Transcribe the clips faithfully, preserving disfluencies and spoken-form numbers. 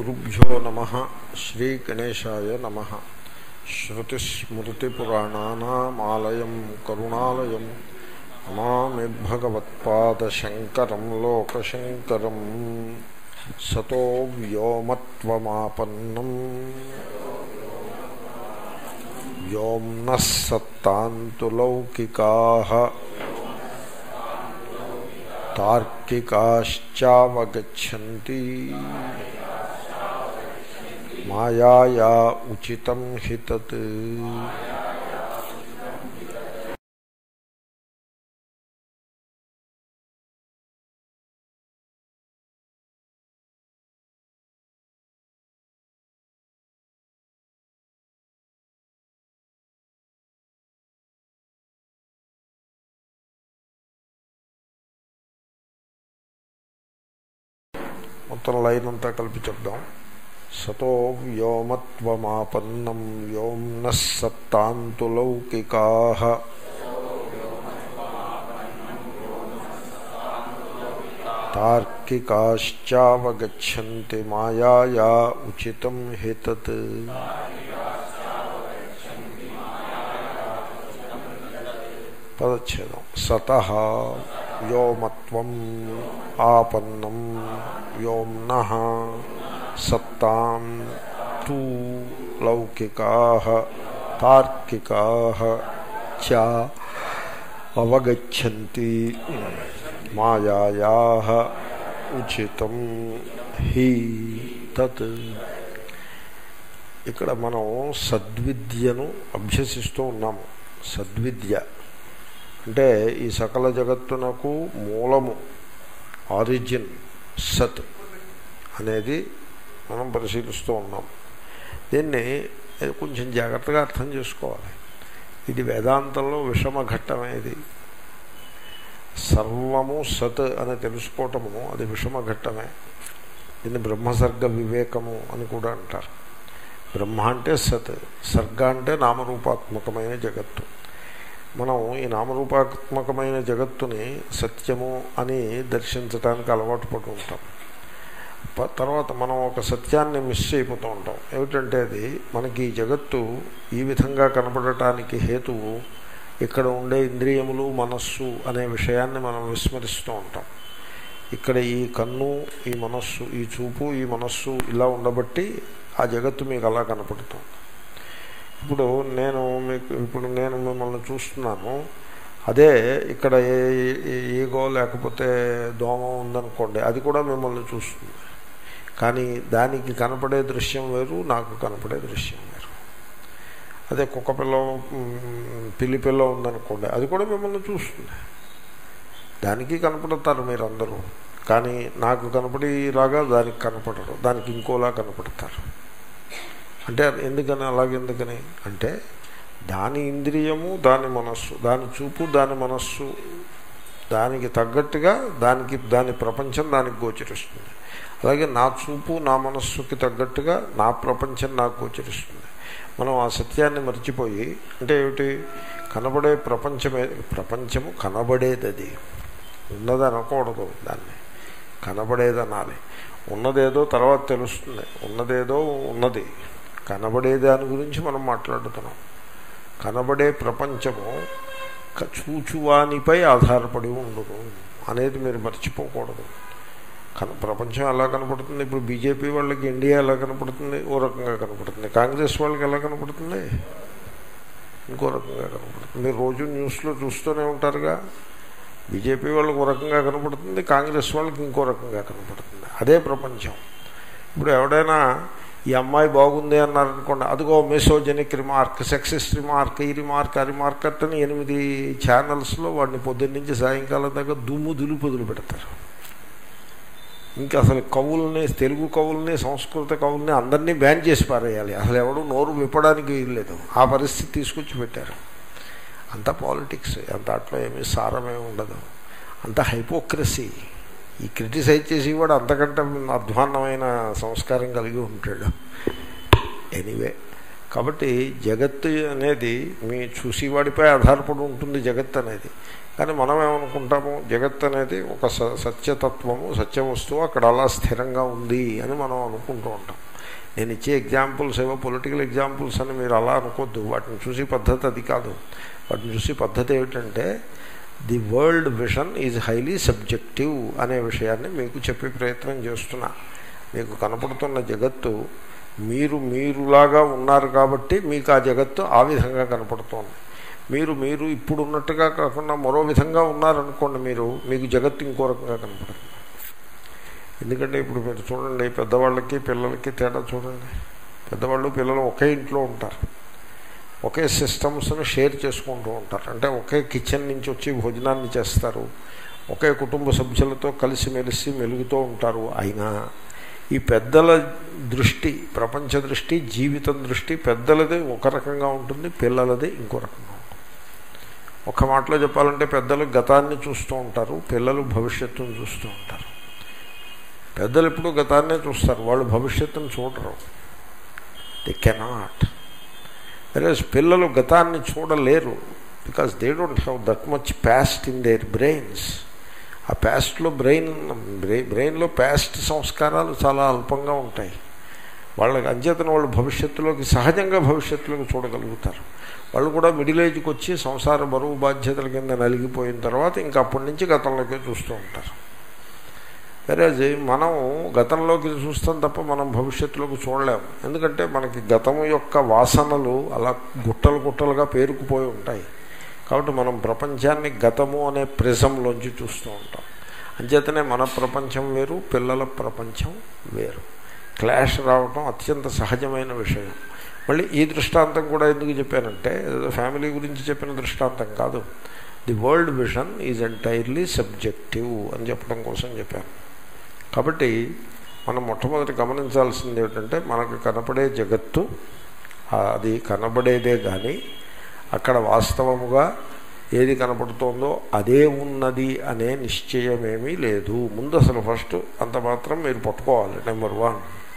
శ్రీగురుభ్యో నమః. శ్రీ గణేశాయ నమః. శ్రుతిస్మృతిపురాణానామాలయం కరుణాలయం నమామి భగవత్పాదశంకరం లోకశంకరం. సతో వ్యోమత్వమాపన్నం వ్యోమ్నః సత్తాంతు లౌకికాః తార్కికాశ్చావగచ్చంతి మాయాయా ఉచితం హి తత్. మొత్తం లైన్ అంతా కలిపి చెప్దాం. సతో వ్యోమత్వమాపన్నం వ్యోమ్నః సత్తాంతు లౌకికాః తార్కికాశ్చావగచ్చంతి మాయాయా ఉచితం హి తత్. పదచ్ఛేదం. సతః వ్యోమత్వం ఆపన్నం వ్యోమ్నః సత్తాం తు లౌకికాః తార్కికాః చ అవగచ్చంతి మాయాయాః ఉచితం హి తత్. ఇక్కడ మనం సద్విద్యను అభ్యసిస్తూ ఉన్నాము. సద్విద్య అంటే ఈ సకల జగత్తునకు మూలము, ఆరిజిన్ సత్ అనేది మనం పరిశీలిస్తూ ఉన్నాం. దీన్ని కొంచెం జాగ్రత్తగా అర్థం చేసుకోవాలి. ఇది వేదాంతంలో విషమ ఘట్టమేది. సర్వము సత్ అని తెలుసుకోవటము అది విషమ ఘట్టమే. దీన్ని బ్రహ్మసర్గ వివేకము అని కూడా అంటారు. బ్రహ్మ అంటే సత్, సర్గ అంటే నామరూపాత్మకమైన జగత్తు. మనం ఈ నామరూపాత్మకమైన జగత్తుని సత్యము అని దర్శించడానికి అలవాటు పడుతూ ఉంటాం. తర్వాత మనం ఒక సత్యాన్ని మిస్ అయిపోతూ ఉంటాం. ఏమిటంటే అది మనకి ఈ జగత్తు ఈ విధంగా కనపడటానికి హేతువు ఇక్కడ ఉండే ఇంద్రియములు, మనస్సు అనే విషయాన్ని మనం విస్మరిస్తూ ఉంటాం. ఇక్కడ ఈ కన్ను, ఈ మనస్సు, ఈ చూపు, ఈ మనస్సు ఇలా ఉండబట్టి ఆ జగత్తు మీకు అలా కనపడుతుంది. ఇప్పుడు నేను మీకు ఇప్పుడు నేను మిమ్మల్ని చూస్తున్నాను. అదే ఇక్కడ ఏ ఈగో లేకపోతే దోమ ఉందనుకోండి, అది కూడా మిమ్మల్ని చూస్తుంది. కానీ దానికి కనపడే దృశ్యం వేరు, నాకు కనపడే దృశ్యం వేరు. అదే కుక్క పిల్ల, పిల్లి పిల్ల ఉందనుకోండి, అది కూడా మిమ్మల్ని చూస్తుంది. దానికి కనపడతారు మీరందరూ, కానీ నాకు కనపడేలాగా దానికి కనపడరు. దానికి ఇంకోలా కనపడతారు. అంటే ఎందుకని అలాగెందుకని అంటే దాని ఇంద్రియము, దాని మనస్సు, దాని చూపు, దాని మనస్సు దానికి తగ్గట్టుగా దానికి దాని ప్రపంచం దానికి గోచరిస్తుంది. అలాగే నా చూపు, నా మనస్సుకి తగ్గట్టుగా నా ప్రపంచం నాకు గోచరిస్తుంది. మనం ఆ సత్యాన్ని మర్చిపోయి, అంటే ఏమిటి, కనబడే ప్రపంచమే ప్రపంచము కనబడేది, అది ఉన్నది అనకూడదు, దాన్ని కనబడేది అనాలి. ఉన్నదేదో తర్వాత తెలుస్తుంది. ఉన్నదేదో ఉన్నది, కనబడే దాని గురించి మనం మాట్లాడుతున్నాం. కనబడే ప్రపంచము చూచువానిపై ఆధారపడి ఉండదు అనేది మీరు మర్చిపోకూడదు. కన ప్రపంచం ఎలా కనపడుతుంది? ఇప్పుడు బీజేపీ వాళ్ళకి ఇండియా ఎలా కనపడుతుంది? ఓ రకంగా కనపడుతుంది. కాంగ్రెస్ వాళ్ళకి ఎలా కనపడుతుంది? ఇంకో రకంగా కనపడుతుంది. మీరు రోజు న్యూస్లో చూస్తూనే ఉంటారుగా. బీజేపీ వాళ్ళకి ఓ రకంగా కనపడుతుంది, కాంగ్రెస్ వాళ్ళకి ఇంకో రకంగా కనపడుతుంది. అదే ప్రపంచం. ఇప్పుడు ఎవడైనా ఈ అమ్మాయి బాగుంది అన్నారనుకోండి, అదిగో మెసోజెనిక్ రిమార్క్, సెక్సిస్ట్ రిమార్క్, ఈ రిమార్క్, ఆ రిమార్క్ అని ఎనిమిది ఛానల్స్లో వాడిని పొద్దున్న నుంచి సాయంకాలం దాకా దుమ్ము దులుపుదులు పెడతారు. ఇంకా అసలు కవుల్ని, తెలుగు కవుల్ని, సంస్కృత కవుల్ని అందరినీ బ్యాన్ చేసి పారేయాలి. అసలు ఎవడు నోరు విప్పడానికి వీల్లేదు. ఆ పరిస్థితి తీసుకొచ్చి పెట్టారు. అంత పాలిటిక్స్, అంత అట్లా ఏమీ సారమే ఉండదు. అంత హైపోక్రసీ. ఈ క్రిటిసైజ్ చేసేవాడు అంతకంటే అధ్వాన్నమైన సంస్కారం కలిగి ఉంటాడు. ఎనీవే, కాబట్టి జగత్తు అనేది మీ చూసేవాడిపై ఆధారపడి ఉంటుంది జగత్ అనేది. కానీ మనం ఏమనుకుంటాము, జగత్ అనేది ఒక స సత్యతత్వము, సత్య వస్తువు అక్కడ అలా స్థిరంగా ఉంది అని మనం అనుకుంటూ ఉంటాం. నేను ఇచ్చే ఎగ్జాంపుల్స్ ఏవో పొలిటికల్ ఎగ్జాంపుల్స్ అని మీరు అలా అనుకోద్దు. వాటిని చూసి పద్ధతి అది కాదు. వాటిని చూసి పద్ధతి ఏమిటంటే the world vision is highly subjective అనే విషయాన్ని మీకు చెప్పే ప్రయత్నం చేస్తున్నా. మీకు కనపడుతున్న జగత్తు మీరు మీరులాగా ఉన్నారు కాబట్టి మీకు ఆ జగత్తు ఆ విధంగా కనపడుతోంది. మీరు మీరు ఇప్పుడు ఉన్నట్టుగా కాకుండా మరో విధంగా ఉన్నారనుకోండి, మీరు మీకు జగత్తు ఇంకో రకంగా కనపడుతుంది. ఎందుకంటే ఇప్పుడు మీరు చూడండి, పెద్దవాళ్ళకి పిల్లలకి తేడా చూడండి. పెద్దవాళ్ళు పిల్లలు ఒకే ఇంట్లో ఉంటారు, ఒకే సిస్టమ్స్ని షేర్ చేసుకుంటూ ఉంటారు. అంటే ఒకే కిచెన్ నుంచి వచ్చి భోజనాన్ని చేస్తారు, ఒకే కుటుంబ సభ్యులతో కలిసిమెలిసి మెలుగుతూ ఉంటారు. అయినా ఈ పెద్దల దృష్టి, ప్రపంచ దృష్టి, జీవితం దృష్టి పెద్దలది ఒక రకంగా ఉంటుంది, పిల్లలది ఇంకో రకంగా ఉంటుంది. ఒక మాటలో చెప్పాలంటే పెద్దలు గతాన్ని చూస్తూ ఉంటారు, పిల్లలు భవిష్యత్తును చూస్తూ ఉంటారు. పెద్దలు ఎప్పుడు గతాన్నే చూస్తారు, వాళ్ళు భవిష్యత్తును చూడరు. They cannot. వెరస్ పిల్లలు గతాన్ని చూడలేరు, because they don't have that much past in their brains. ఆ పాస్ట్లో బ్రెయిన్ బ్రెయిన్లో పాస్ట్ సంస్కారాలు చాలా అల్పంగా ఉంటాయి. వాళ్ళకి అంచేతన వాళ్ళు భవిష్యత్తులోకి సహజంగా భవిష్యత్తులోకి చూడగలుగుతారు. వాళ్ళు కూడా మిడిల్ ఏజ్కి వచ్చి సంసార బరువు బాధ్యతల కింద నలిగిపోయిన తర్వాత ఇంకా అప్పటి నుంచి గతంలోకి చూస్తూ ఉంటారు. వేరేజ్ మనం గతంలోకి చూస్తాం తప్ప మనం భవిష్యత్తులోకి చూడలేము. ఎందుకంటే మనకి గతము యొక్క వాసనలు అలా గుట్టలు గుట్టలుగా పేరుకుపోయి ఉంటాయి. కాబట్టి మనం ప్రపంచాన్ని గతము అనే ప్రిజంలోంచి చూస్తూ ఉంటాం. అంచేతనే మన ప్రపంచం వేరు, పిల్లల ప్రపంచం వేరు. క్లాష్ రావటం అత్యంత సహజమైన విషయం. మళ్ళీ ఈ దృష్టాంతం కూడా ఎందుకు చెప్పానంటే ఫ్యామిలీ గురించి చెప్పిన దృష్టాంతం కాదు. The world vision is entirely subjective అని చెప్పడం కోసం చెప్పాను. కాబట్టి మనం మొట్టమొదటి గమనించాల్సింది ఏమిటంటే మనకు కనపడే జగత్తు అది కనబడేదే కానీ అక్కడ వాస్తవముగా ఏది కనపడుతోందో అదే ఉన్నది అనే నిశ్చయమేమీ లేదు. ముందు అసలు ఫస్ట్ అంత మాత్రం మీరు పట్టుకోవాలి. నెంబర్ వన్,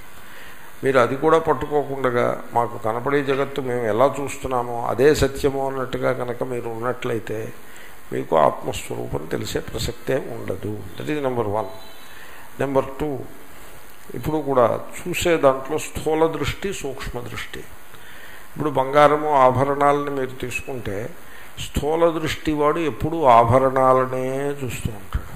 మీరు అది కూడా పట్టుకోకుండా మాకు కనపడే జగత్తు మేము ఎలా చూస్తున్నామో అదే సత్యమో అన్నట్టుగా కనుక మీరు ఉన్నట్లయితే మీకు ఆత్మస్వరూపం తెలిసే ప్రసక్తే ఉండదు. That is number one. Number two, ఇప్పుడు కూడా చూసే దాంట్లో స్థూల దృష్టి, సూక్ష్మ దృష్టి. ఇప్పుడు బంగారము ఆభరణాలని మీరు తీసుకుంటే స్థూల దృష్టి వాడు ఎప్పుడూ ఆభరణాలనే చూస్తూ ఉంటాడు.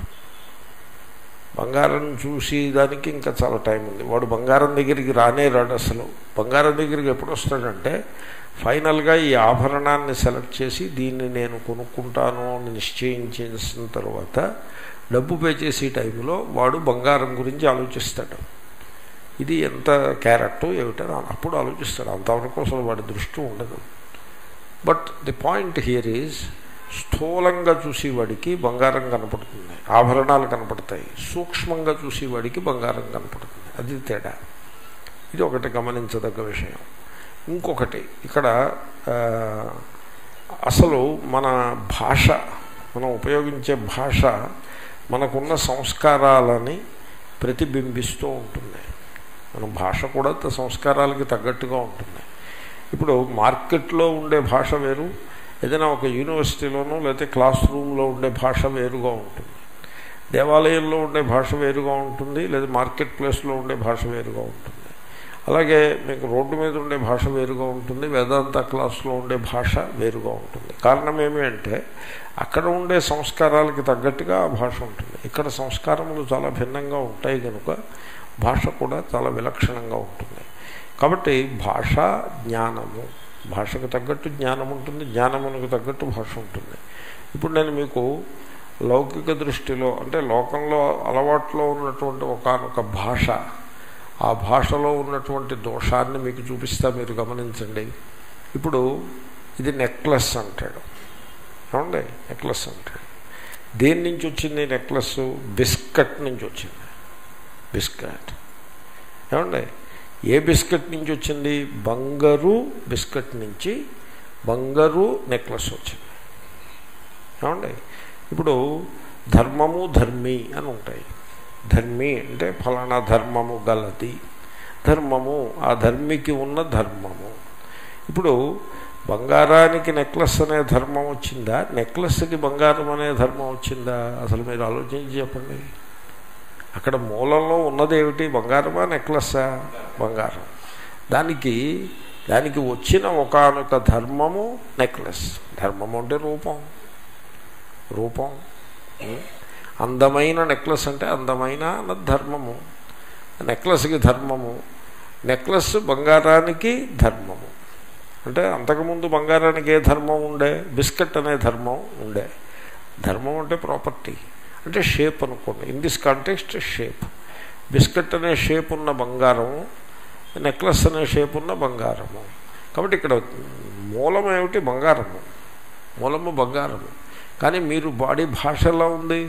బంగారం చూసి దానికి ఇంకా చాలా టైం ఉంది. వాడు బంగారం దగ్గరికి రానే రాడు. అసలు బంగారం దగ్గరికి ఎప్పుడు వస్తాడంటే ఫైనల్గా ఈ ఆభరణాన్ని సెలెక్ట్ చేసి దీన్ని నేను కొనుక్కుంటాను అని నిశ్చయించేసిన తర్వాత డబ్బు పే చేసే టైంలో వాడు బంగారం గురించి ఆలోచిస్తాడు. ఇది ఎంత క్యారెక్టు ఏమిటని అప్పుడు ఆలోచిస్తాడు. అంతవరకు అసలు వాడి దృష్టి ఉండదు. But the point here is స్థూలంగా చూసేవాడికి బంగారం కనపడుతుంది, ఆభరణాలు కనపడతాయి. సూక్ష్మంగా చూసేవాడికి బంగారం కనపడుతుంది. అది తేడా. ఇది ఒకటి గమనించదగ్గ విషయం. ఇంకొకటి ఇక్కడ అసలు మన భాష, మనం ఉపయోగించే భాష మనకున్న సంస్కారాలని ప్రతిబింబిస్తూ ఉంటుంది. మన భాష కూడా సంస్కారాలకి తగ్గట్టుగా ఉంటుంది. ఇప్పుడు మార్కెట్లో ఉండే భాష వేరు, ఏదైనా ఒక యూనివర్సిటీలోనో లేకపోతే క్లాస్ రూమ్లో ఉండే భాష వేరుగా ఉంటుంది. దేవాలయంలో ఉండే భాష వేరుగా ఉంటుంది, లేదా మార్కెట్ ప్లేస్లో ఉండే భాష వేరుగా ఉంటుంది. అలాగే మీకు రోడ్డు మీద ఉండే భాష వేరుగా ఉంటుంది, వేదాంత క్లాస్లో ఉండే భాష వేరుగా ఉంటుంది. కారణం ఏమి అంటే అక్కడ ఉండే సంస్కారాలకి తగ్గట్టుగా ఆ భాష ఉంటుంది. ఇక్కడ సంస్కారములు చాలా భిన్నంగా ఉంటాయి కనుక భాష కూడా చాలా విలక్షణంగా ఉంటుంది. కాబట్టి భాష జ్ఞానము, భాషకు తగ్గట్టు జ్ఞానం ఉంటుంది, జ్ఞానమునకు తగ్గట్టు భాష ఉంటుంది. ఇప్పుడు నేను మీకు లౌకిక దృష్టిలో అంటే లోకంలో అలవాట్లో ఉన్నటువంటి ఒకానొక భాష, ఆ భాషలో ఉన్నటువంటి దోషాన్ని మీకు చూపిస్తా, మీరు గమనించండి. ఇప్పుడు ఇది నెక్లెస్ అంటాడు, ఏమండి? నెక్లెస్ అంటాడు. దేని నుంచి వచ్చింది నెక్లెస్? బిస్కట్ నుంచి వచ్చింది. బిస్కట్, ఏమండి? ఏ బిస్కెట్ నుంచి వచ్చింది? బంగారు బిస్కెట్ నుంచి బంగారు నెక్లెస్ వచ్చింది, ఏమండి? ఇప్పుడు ధర్మము ధర్మి అని ఉంటాయి. ధర్మి అంటే ఫలానా ధర్మము గలది, ధర్మము ఆ ధర్మికి ఉన్న ధర్మము. ఇప్పుడు బంగారానికి నెక్లెస్ అనే ధర్మం వచ్చిందా, నెక్లెస్కి బంగారం అనే ధర్మం వచ్చిందా? అసలు మీరు ఆలోచించి చెప్పండి. అక్కడ మూలంలో ఉన్నదేమిటి? బంగారమా నెక్లెస్సా? బంగారం. దానికి దానికి వచ్చిన ఒకానొక ధర్మము నెక్లెస్. ధర్మము అంటే రూపం. రూపం అందమైన నెక్లెస్ అంటే అందమైన ధర్మము. నెక్లెస్కి ధర్మము. నెక్లెస్ బంగారానికి ధర్మము. అంటే అంతకుముందు బంగారానికి ఏ ధర్మం ఉండే? బిస్కెట్ అనే ధర్మం ఉండే. ధర్మం అంటే ప్రాపర్టీ, అంటే షేప్ అనుకోండి. In this context shape. Biscuit అనే షేప్ ఉన్న బంగారము, నెక్లెస్ అనే షేప్ ఉన్న బంగారము. కాబట్టి ఇక్కడ మూలం ఏమిటి? బంగారము. మూలము బంగారము. కానీ మీరు బాడీ భాష ఎలా ఉంది?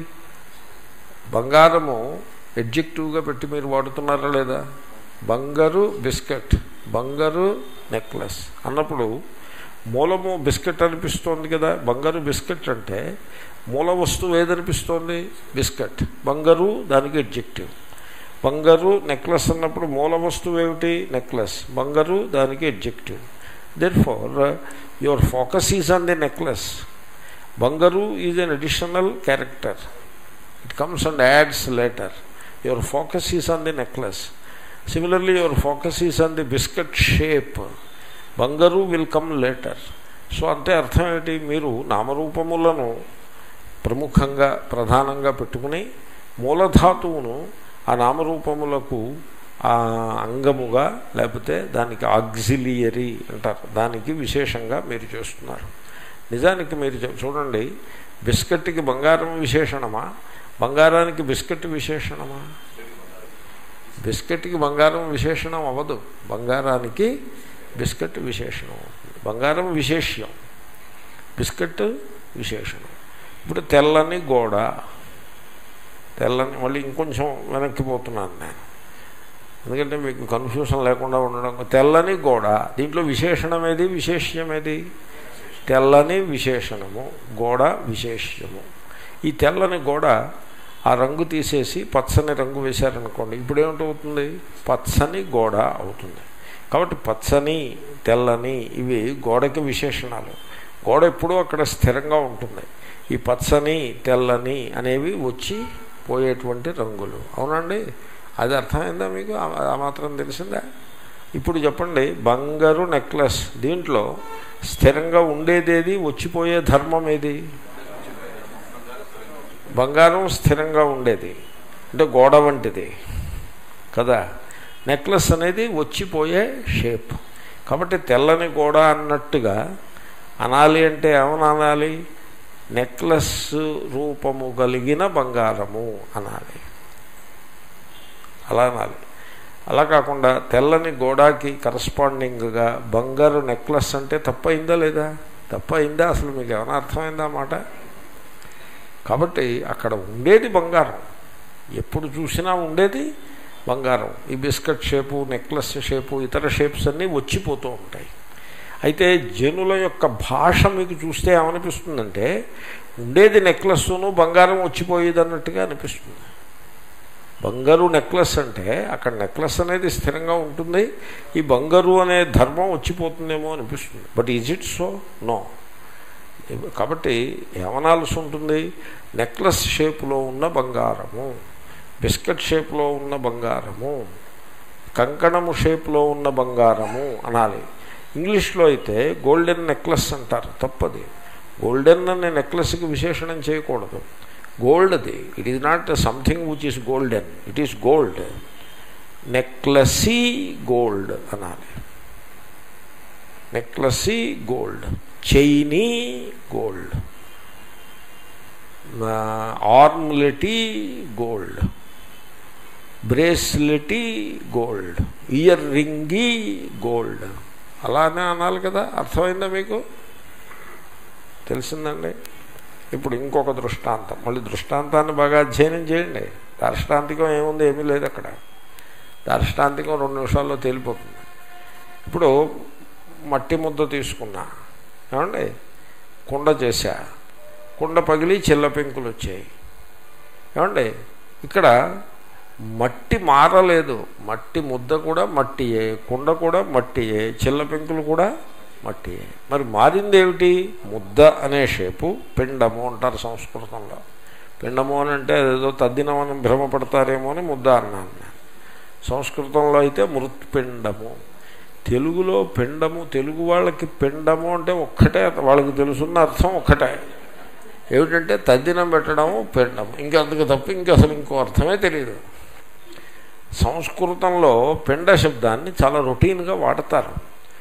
బంగారము ఎడ్జెక్టివ్గా పెట్టి మీరు వాడుతున్నారా లేదా? బంగారు బిస్కెట్, బంగారు నెక్లెస్ అన్నప్పుడు మూలము బిస్కెట్ అనిపిస్తోంది కదా. బంగారు బిస్కెట్ అంటే మూల వస్తువు ఏదనిపిస్తోంది? బిస్కెట్. బంగారు దానికి ఎడ్జెక్టివ్. బంగారు నెక్లెస్ అన్నప్పుడు మూల వస్తువు ఏమిటి? నెక్లెస్. బంగారు దానికి adjective. Therefore your focus is on the necklace. బంగారు is an additional character. It comes and adds later. Your focus is on the necklace. Similarly, your focus is on the biscuit shape. Bangaru will come later. So అంటే అర్థం ఏంటి? మీరు నామరూపములను ప్రముఖంగా ప్రధానంగా పెట్టుకుని మూలధాతువును ఆ నామరూపములకు ఆ అంగముగా, లేకపోతే దానికి ఆక్సిలియరీ అంటారు, దానికి విశేషంగా మీరు చేస్తున్నారు. నిజానికి మీరు చూడండి, బిస్కెట్కి బంగారం విశేషణమా, బంగారానికి బిస్కెట్ విశేషణమా? బిస్కెట్కి బంగారం విశేషణం అవ్వదు, బంగారానికి బిస్కెట్ విశేషణం అవుతుంది. బంగారం విశేష్యం, బిస్కెట్ విశేషణం. ఇప్పుడు తెల్లని గోడ, తెల్లని, మళ్ళీ ఇంకొంచెం వెనక్కి పోతున్నాను నేను ఎందుకంటే మీకు కన్ఫ్యూషన్ లేకుండా ఉండడం. తెల్లని గోడ, దీంట్లో విశేషణం ఏది, విశేష్యం ఏది? తెల్లని విశేషణము, గోడ విశేష్యము. ఈ తెల్లని గోడ ఆ రంగు తీసేసి పచ్చని రంగు వేశారనుకోండి, ఇప్పుడు ఏమిటవుతుంది? పచ్చని గోడ అవుతుంది. కాబట్టి పచ్చని, తెల్లని ఇవి గోడకి విశేషణాలు. గోడ ఎప్పుడూ అక్కడ స్థిరంగా ఉంటుంది. ఈ పచ్చని, తెల్లని అనేవి వచ్చి పోయేటువంటి రంగులు. అవునండి, అది అర్థమైందా మీకు? ఆ మాత్రం తెలిసిందా? ఇప్పుడు చెప్పండి, బంగారు నెక్లెస్, దీంట్లో స్థిరంగా ఉండేదేది, వచ్చిపోయే ధర్మం ఏది? బంగారం స్థిరంగా ఉండేది, అంటే గోడ వంటిది కదా. నెక్లెస్ అనేది వచ్చిపోయే షేప్. కాబట్టి తెల్లని గోడ అన్నట్టుగా అనాలి అంటే ఏమని అనాలి? నెక్లెస్ రూపము కలిగిన బంగారము అనాలి, అలా అనాలి. అలా కాకుండా తెల్లని గోడకి కరస్పాండింగ్గా బంగారు నెక్లెస్ అంటే తప్పైందా లేదా? తప్పైందా? అసలు మీకు ఏమైనా అర్థమైందా మాట? కాబట్టి అక్కడ ఉండేది బంగారం, ఎప్పుడు చూసినా ఉండేది బంగారం. ఈ బిస్కెట్ షేపు, నెక్లెస్ షేపు, ఇతర షేప్స్ అన్నీ వచ్చిపోతూ ఉంటాయి. అయితే జనుల యొక్క భాష మీకు చూస్తే ఏమనిపిస్తుందంటే, ఉండేది నెక్లెస్ను, బంగారం వచ్చిపోయేది అన్నట్టుగా అనిపిస్తుంది. బంగారు నెక్లెస్ అంటే అక్కడ నెక్లెస్ అనేది స్థిరంగా ఉంటుంది, ఈ బంగారు అనే ధర్మం వచ్చిపోతుందేమో అనిపిస్తుంది. But is it so? No. కాబట్టి ఏమనాల్సి ఉంటుంది? నెక్లెస్ షేపులో ఉన్న బంగారము, బిస్కెట్ షేప్లో ఉన్న బంగారము, కంకణము షేప్లో ఉన్న బంగారము అనాలి. ఇంగ్లీష్లో అయితే గోల్డెన్ నెక్లెస్ అంటారు, తప్పది. గోల్డెన్ అనే నెక్లెస్కి విశేషణం చేయకూడదు. గోల్డ్ అది, it is not something which is golden, it is gold. నెక్లెసీ గోల్డ్ అనాలి. నెక్లెసీ గోల్డ్, చైనీ గోల్డ్, ఆర్మ్లెటీ గోల్డ్, బ్రేస్లెటీ గోల్డ్, ఇయర్ రింగీ గోల్డ్, అలానే అనాలి కదా. అర్థమైందా మీకు? తెలిసిందండి. ఇప్పుడు ఇంకొక దృష్టాంతం, మళ్ళీ దృష్టాంతాన్ని బాగా అధ్యయనం చేయండి. దార్ష్టాంతికం ఏముంది? ఏమీ లేదు అక్కడ. దార్ష్టాంతికం రెండు నిమిషాల్లో తేలిపోతుంది. ఇప్పుడు మట్టి ముద్ద తీసుకున్నా, ఏమండి, కుండ చేశా, కుండ పగిలి చిల్ల పెంకులు వచ్చాయి, ఏమండి. ఇక్కడ మట్టి మారలేదు, మట్టి ముద్ద కూడా మట్టియే, కుండ కూడా మట్టియే, చిల్ల పెంకులు కూడా మట్టి. మరి మారింది ఏమిటి? ముద్ద అనే షేపు పిండము అంటారు సంస్కృతంలో. పిండము అని అంటే ఏదో తద్దినమని భ్రమపడతారేమో అని ముద్ద అన్నాను నేను. సంస్కృతంలో అయితే మృత్పిండము. తెలుగులో పిండము, తెలుగు వాళ్ళకి పిండము అంటే ఒక్కటే, వాళ్ళకి తెలుసున్న అర్థం ఒక్కటే, ఏమిటంటే తద్దినం పెట్టడము పిండము. ఇంకంతకు తప్ప ఇంకా అసలు ఇంకో అర్థమే తెలియదు. సంస్కృతంలో పిండ శబ్దాన్ని చాలా రొటీన్గా వాడతారు.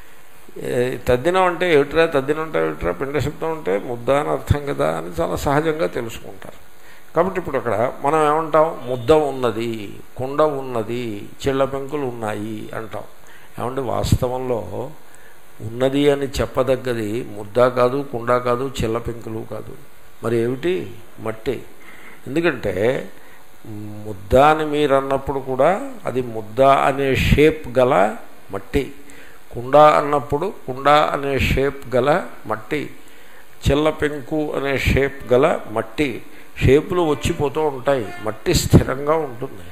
తద్దినం అంటే ఏమిట్రా, తద్దినం అంటే ఏమిట్రా, పిండ శబ్దం అంటే ముద్ద అని అర్థం కదా అని చాలా సహజంగా తెలుసుకుంటారు. కాబట్టి ఇప్పుడు అక్కడ మనం ఏమంటాం? ముద్ద ఉన్నది, కుండ ఉన్నది, చిళ్ళ పెంకులు ఉన్నాయి అంటాం. ఏమంటే వాస్తవంలో ఉన్నది అని చెప్పదగ్గది ముద్ద కాదు, కుండ కాదు, చిళ్ళ పెంకులు కాదు, మరి ఏమిటి? మట్టి. ఎందుకంటే ముద్ద అని మీరు అన్నప్పుడు కూడా అది ముద్ద అనే షేప్ గల మట్టి, కుండ అన్నప్పుడు కుండ అనే షేప్ గల మట్టి, చిల్ల పెంకు అనే షేప్ గల మట్టి. షేపులు వచ్చిపోతూ ఉంటాయి, మట్టి స్థిరంగా ఉంటుంది.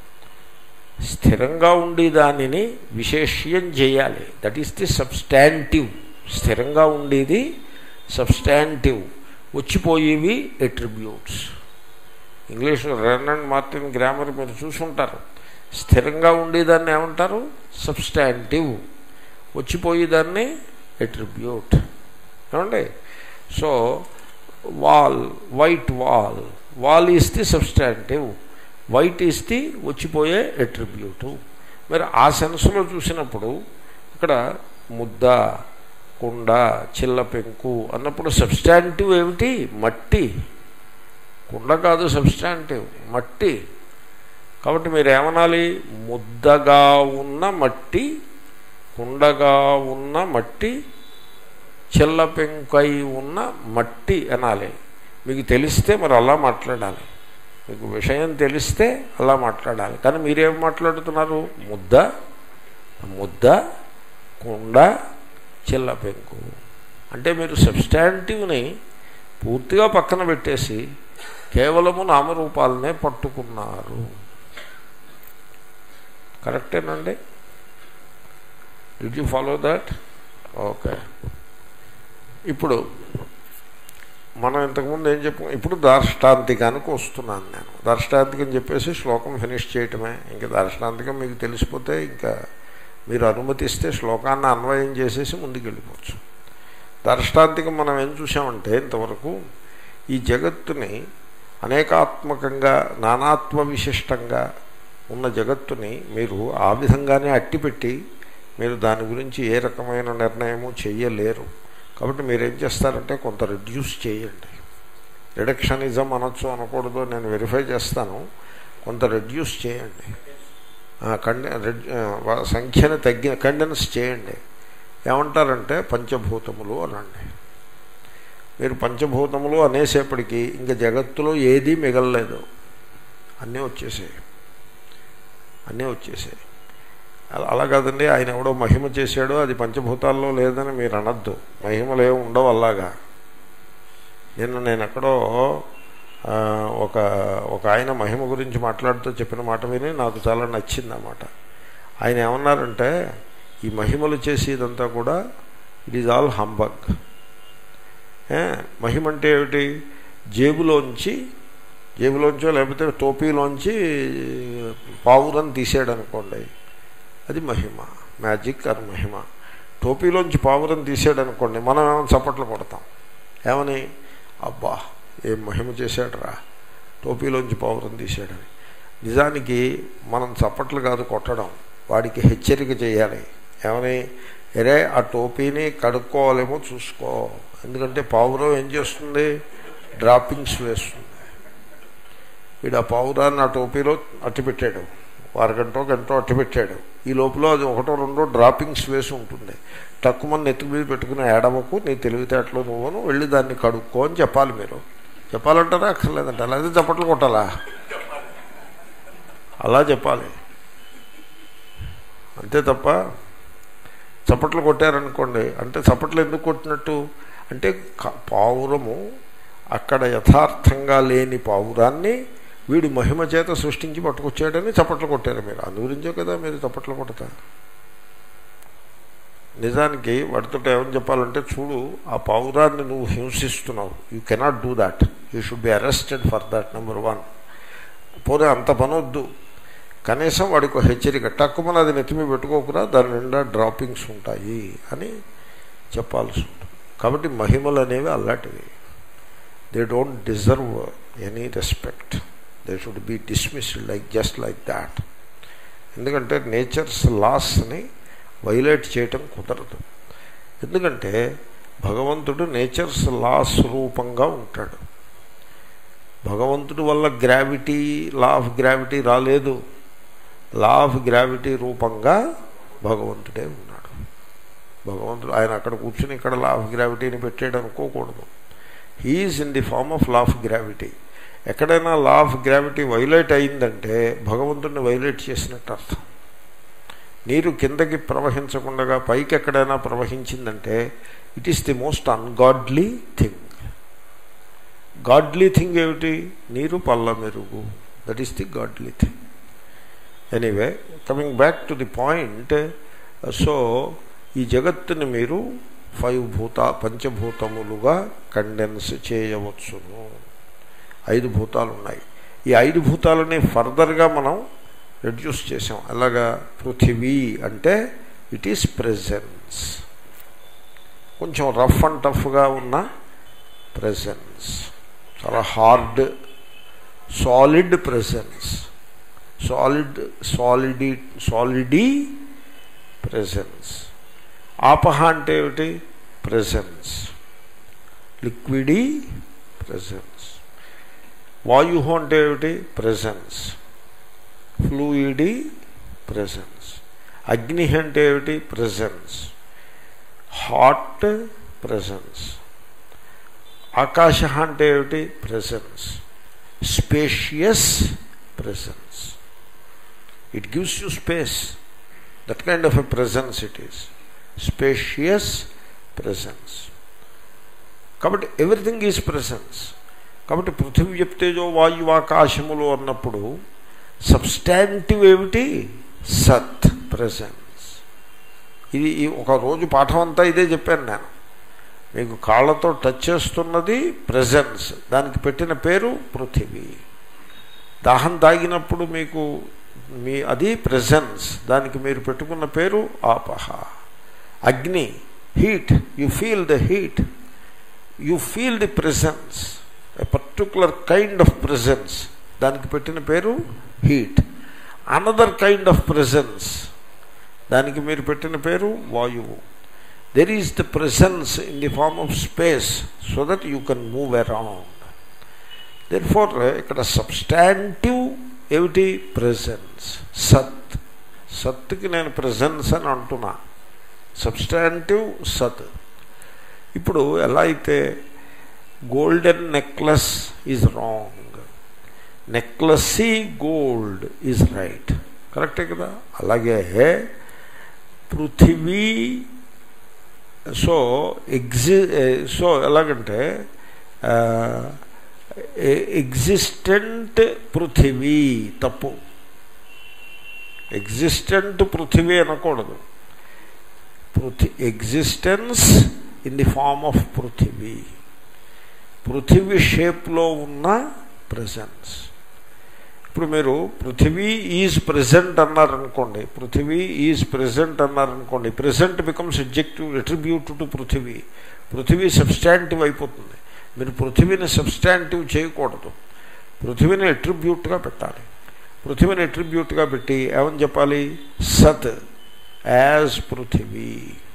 స్థిరంగా ఉండి దానిని విశేష్యం చేయాలి. That is the substantive. స్థిరంగా ఉండేది సబ్స్టాంటివ్, వచ్చిపోయేవి ఎట్రిబ్యూట్స్. ఇంగ్లీష్లో రెన్ అండ్ మార్టిన్ గ్రామర్ మీరు చూసుంటారు. స్థిరంగా ఉండేదాన్ని ఏమంటారు? సబ్స్టాంటివ్. వచ్చిపోయేదాన్ని ఎట్రిబ్యూట్. ఏమండి? So wall, white wall, wall is the substantive, white is the వచ్చిపోయే ఎట్రిబ్యూటు. మరి ఆ సెన్స్లో చూసినప్పుడు ఇక్కడ ముద్ద, కుండ, చిల్ల పెంకు అన్నప్పుడు సబ్స్టాంటివ్ ఏమిటి? మట్టి. కుండ కాదు సబ్స్టాంటివ్, మట్టి. కాబట్టి మీరు ఏమనాలి? ముద్దగా ఉన్న మట్టి, కుండగా ఉన్న మట్టి, చిల్ల పెంకై ఉన్న మట్టి అనాలి. మీకు తెలిస్తే మరి అలా మాట్లాడాలి. మీకు విషయం తెలిస్తే అలా మాట్లాడాలి. కానీ మీరేం మాట్లాడుతున్నారు? ముద్ద, ముద్ద, కుండ, చిల్ల పెంకు అంటే మీరు సబ్స్టాంటివ్ని పూర్తిగా పక్కన పెట్టేసి కేవలము నామరూపాలనే పట్టుకున్నారు. కరెక్టేనండి? Did you follow that? Okay. ఇప్పుడు మనం ఇంతకుముందు ఏం చెప్పు, ఇప్పుడు దార్ష్టాంతికానికి వస్తున్నాను నేను. దార్ష్టాంతికం చెప్పేసి శ్లోకం ఫినిష్ చేయటమే. ఇంకా దార్ష్టాంతికం మీకు తెలిసిపోతే ఇంకా మీరు అనుమతిస్తే శ్లోకాన్ని అన్వయం చేసేసి ముందుకు వెళ్ళిపోవచ్చు. దార్ష్టాంతికం మనం ఏం చూసామంటే ఇంతవరకు ఈ జగత్తుని అనేకాత్మకంగా నానాత్మ విశిష్టంగా ఉన్న జగత్తుని మీరు ఆ విధంగానే అట్టిపెట్టి మీరు దాని గురించి ఏ రకమైన నిర్ణయము చెయ్యలేరు. కాబట్టి మీరేం చేస్తారంటే కొంత రిడ్యూస్ చేయండి. రిడక్షనిజం అనొచ్చు అనకూడదు, నేను వెరిఫై చేస్తాను. కొంత రిడ్యూస్ చేయండి, కండె సంఖ్యను తగ్గి కండెన్స్ చేయండి. ఏమంటారంటే పంచభూతములు అనండి. మీరు పంచభూతములు అనేసేపటికి ఇంకా జగత్తులో ఏదీ మిగలలేదు, అన్నీ వచ్చేసాయి, అన్నీ వచ్చేసాయి. అలా కాదండి, ఆయన ఎవడో మహిమ చేశాడో అది పంచభూతాల్లో లేదని మీరు అనద్దు. మహిమలు ఏమి ఉండవు అలాగా. నిన్న నేను ఎక్కడో ఒక ఒక ఆయన మహిమ గురించి మాట్లాడుతూ చెప్పిన మాట విని నాకు చాలా నచ్చింది అన్నమాట. ఆయన ఏమన్నారంటే ఈ మహిమలు చేసేదంతా కూడా ఇట్ ఈజ్ ఆల్ హంబగ్. మహిమ అంటే ఏమిటి? జేబులోంచి జేబులోంచో లేకపోతే టోపీలోంచి పావురం తీసాడు అనుకోండి, అది మహిమ, మ్యాజిక్ అది మహిమ. టోపీలోంచి పావురం తీసాడు అనుకోండి, మనం ఏమైనా చప్పట్లు కొడతాం. ఏమని? అబ్బా ఏం మహిమ చేశాడురా, టోపీలోంచి పావురం తీసాడని. నిజానికి మనం చప్పట్లు కాదు కొట్టడం, వాడికి హెచ్చరిక చేయాలి. ఏమని? ఎరే ఆ టోపీని కడుక్కోవాలేమో చూసుకో, ఎందుకంటే పావురం ఏం చేస్తుంది? డ్రాపింగ్స్ వేస్తుంది. వీడు ఆ పావురాన్ని ఆ టోపీలో అట్టిపెట్టాడు, అరగంటో గంటో అట్టిపెట్టాడు. ఈ లోపల అది ఒకటో రెండో డ్రాపింగ్స్ వేసి ఉంటుంది. తక్కువ నెత్తి మీద పెట్టుకుని ఏడవకు, నీ తెలివితేటలో నువ్వును వెళ్ళి దాన్ని కడుక్కో అని చెప్పాలి. మీరు చెప్పాలంటారా అక్కర్లేదంట? అలాగే చప్పట్లు కొట్టాలా? అలా చెప్పాలి అంతే తప్ప చప్పట్లు కొట్టారనుకోండి, అంటే చప్పట్లు ఎందుకు కొట్టినట్టు అంటే పావురము అక్కడ యథార్థంగా లేని పావురాన్ని వీడు మహిమ చేత సృష్టించి పట్టుకొచ్చాడని చప్పట్లు కొట్టారు మీరు. అందు గురించే కదా మీరు చప్పట్లు కొడతారు. నిజానికి వాటితో ఏమని చెప్పాలంటే, చూడు ఆ పావురాన్ని నువ్వు హింసిస్తున్నావు, you cannot do that, you should be arrested for that, number one. పోతే అంత పనొద్దు, కనీసం వాడికి హెచ్చరిక, టక్కుమని అది నెత్తిమీ పెట్టుకోకురా, దాని నిండా డ్రాపింగ్స్ ఉంటాయి అని చెప్పాల్సి ఉంటుంది. కాబట్టి మహిమలు అనేవి అలాంటివి. They don't deserve any respect, they should be dismissed like just like that. ఎందుకంటే నేచర్స్ లాస్ని వైలేట్ చేయటం కుదరదు. ఎందుకంటే భగవంతుడు నేచర్స్ లాస్ రూపంగా ఉంటాడు. భగవంతుడి వల్ల గ్రావిటీ, లా ఆఫ్ గ్రావిటీ రాలేదు. లా ఆఫ్ గ్రావిటీ రూపంగా భగవంతుడే ఉన్నాడు. భగవంతుడు ఆయన అక్కడ కూర్చుని ఇక్కడ లా ఆఫ్ గ్రావిటీని పెట్టాడు అనుకోకూడదు. He is in the form of law of gravity. ఎక్కడైనా లా ఆఫ్ గ్రావిటీ వైలేట్ అయిందంటే భగవంతుడిని వైలేట్ చేసినట్టు అర్థం. నీరు కిందకి ప్రవహించకుండా పైకి ఎక్కడైనా ప్రవహించిందంటే it is the most ungodly thing. Godly thing ఏమిటి? నీరు పల్ల మెరుగు. That is the godly thing. Anyway, coming back to the point. So ఈ జగత్తుని మీరు ఫైవ్ భూత పంచభూతములుగా కండెన్స్ చేయవచ్చును. ఐదు భూతాలు ఉన్నాయి. ఈ ఐదు భూతాలని ఫర్దర్గా మనం రెడ్యూస్ చేసాం. అలాగా పృథివీ అంటే ఇట్ ఈస్ ప్రెజెన్స్, కొంచెం రఫ్ అండ్ టఫ్గా ఉన్న ప్రెజెన్స్, చాలా hard solid presence, solid solidy solidy presence. ఆపహ అంటే ఏమిటి? Presence, liquidy presence. వాయు అంటే ఏమిటి? Presence, fluidy presence. అగ్ని అంటే ఏమిటి? Presence, hot presence. ఆకాశ అంటే ఏమిటి? Presence, spacious presence. It gives you space. That kind of a presence it is, spacious presence. కాబట్టి ఎవ్రీథింగ్ ఈజ్ ప్రెజెన్స్. కాబట్టి పృథివీ తేజో వాయు ఆకాశములు అన్నప్పుడు సబ్స్టాంటివ్ ఏమిటి? సత్, ప్రెజెన్స్. ఇది ఒక రోజు పాఠం అంతా ఇదే చెప్పాను నేను. మీకు కాళ్ళతో టచ్ చేస్తున్నది ప్రెజెన్స్, దానికి పెట్టిన పేరు పృథివీ. దాహం తాగినప్పుడు మీకు మీ అది ప్రెజెన్స్, దానికి మీరు పెట్టుకున్న పేరు ఆపహ. అగ్ని, heat, you feel the heat, you feel the presence, a particular kind of presence, దానికి పెట్టిన పేరు heat. Another kind of presence, దానికి మీరు పెట్టిన పేరు వాయువు. There is the presence in the form of space so that you can move around. Therefore ఇక్కడ substantive ఏమిటి? ప్రెజెన్స్, సత్. సత్కి నేను ప్రెజెన్స్ అని అంటున్నా, సబ్స్టాంటివ్ సత్. ఇప్పుడు ఎలా అయితే golden necklace is wrong, necklace gold is right, కరెక్టే కదా? అలాగే పృథివీ, సో ఎగ్జి సో ఎలాగంటే ఎగ్జిస్టెంట్ పృథివీ తప్పు, ఎగ్జిస్టెంట్ పృథివీ అనకూడదు. పృథి existence in the form of పృథివీ, పృథివీ షేప్లో ఉన్న ప్రెజెన్స్. ఇప్పుడు మీరు పృథివీ ఈజ్ ప్రెజెంట్ అన్నారనుకోండి, పృథివీ ఈజ్ ప్రెజెంట్ అన్నారనుకోండి, present becomes adjective attribute to పృథివీ. పృథివీ సబ్స్టాంటివ్ అయిపోతుంది. మీరు పృథివీని సబ్స్టాంటివ్ చేయకూడదు, పృథివీని అట్రిబ్యూట్గా పెట్టాలి. పృథివీని అట్రిబ్యూట్గా పెట్టి ఏమని చెప్పాలి? సత్ యాజ్ పృథివీ,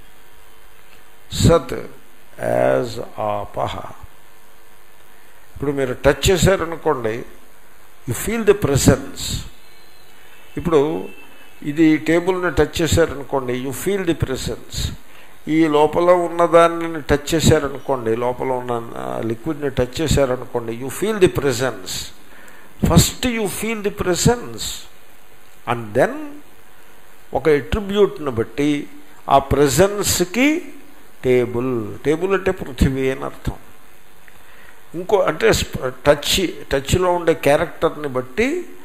సత్ యాజ్ ఆపహ. ఇప్పుడు మీరు టచ్ చేశారనుకోండి, యు ఫీల్ ది ప్రెజెన్స్. ఇప్పుడు ఇది టేబుల్ని టచ్ చేశారనుకోండి, యు ఫీల్ ది ప్రెజెన్స్. ఈ లోపల ఉన్నదాన్ని టచ్ చేశారనుకోండి, లోపల ఉన్న లిక్విడ్ని టచ్ చేశారనుకోండి, you feel the presence. First you feel the presence and then ఒక అట్రిబ్యూట్ని బట్టి ఆ ప్రెజెన్స్కి టేబుల్, టేబుల్ అంటే పృథివీ అని అర్థం. ఇంకో అంటే టచ్, టచ్లో ఉండే క్యారెక్టర్ని బట్టి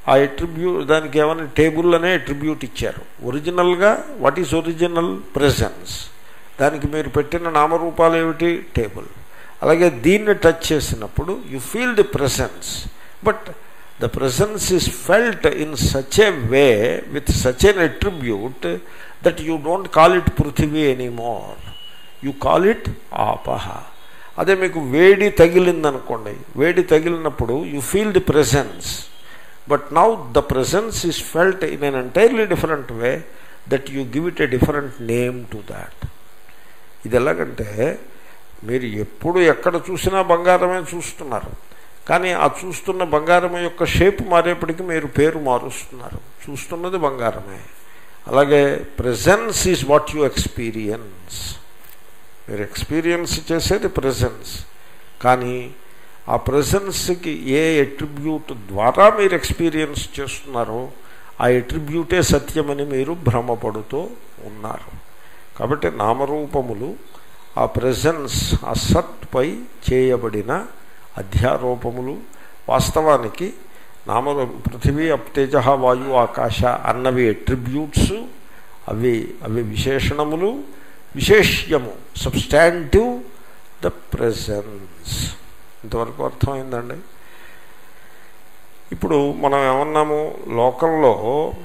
ఆ ఎట్రిబ్యూట్ దానికి ఏమైనా టేబుల్ అనే ఎట్రిబ్యూట్ ఇచ్చారు. ఒరిజినల్గా వాట్ ఈజ్ ఒరిజినల్? ప్రెజెన్స్. దానికి మీరు పెట్టిన నామరూపాలు ఏమిటి? టేబుల్. అలాగే దీన్ని టచ్ చేసినప్పుడు you feel the presence, but the presence is felt in such a way with such an attribute that you don't call it పృథివీ ఎనీమోర్, యు కాల్ ఇట్ ఆపహ. అదే మీకు వేడి తగిలిందనుకోండి, వేడి తగిలినప్పుడు you feel the presence, but now the presence is felt in an entirely different way that you give it a different name to that. ఇది ఎలాగంటే మీరు ఎప్పుడు ఎక్కడ చూసినా బంగారమే చూస్తున్నారు, కానీ ఆ చూస్తున్న బంగారం యొక్క షేప్ మారేపటికి మీరు పేరు మారుస్తున్నారు. చూస్తున్నది బంగారమే. అలాగే presence is what you experience. మీరు ఎక్స్పీరియన్స్ చేసేది ప్రెజెన్స్, కానీ ఆ ప్రెజెన్స్కి ఏ ఎట్రిబ్యూట్ ద్వారా మీరు ఎక్స్పీరియన్స్ చేస్తున్నారో ఆ ఎట్రిబ్యూటే సత్యమని మీరు భ్రమపడుతూ ఉన్నారు. కాబట్టి నామరూపములు ఆ ప్రెజెన్స్, ఆ సత్పై చేయబడిన అధ్యారోపములు. వాస్తవానికి నామ పృథివీ అప్తేజ వాయు ఆకాశ అన్నవి ఎట్రిబ్యూట్స్, అవి అవి విశేషణములు. విశేష్యము సబ్స్టాంటివ్ ద ప్రెజెన్స్. ఇంతవరకు అర్థమైందండి. ఇప్పుడు మనం ఏమన్నాము, లోకంలో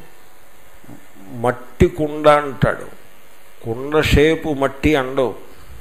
మట్టి కుండ అంటాడు. కుండ షేపు మట్టి అండవు,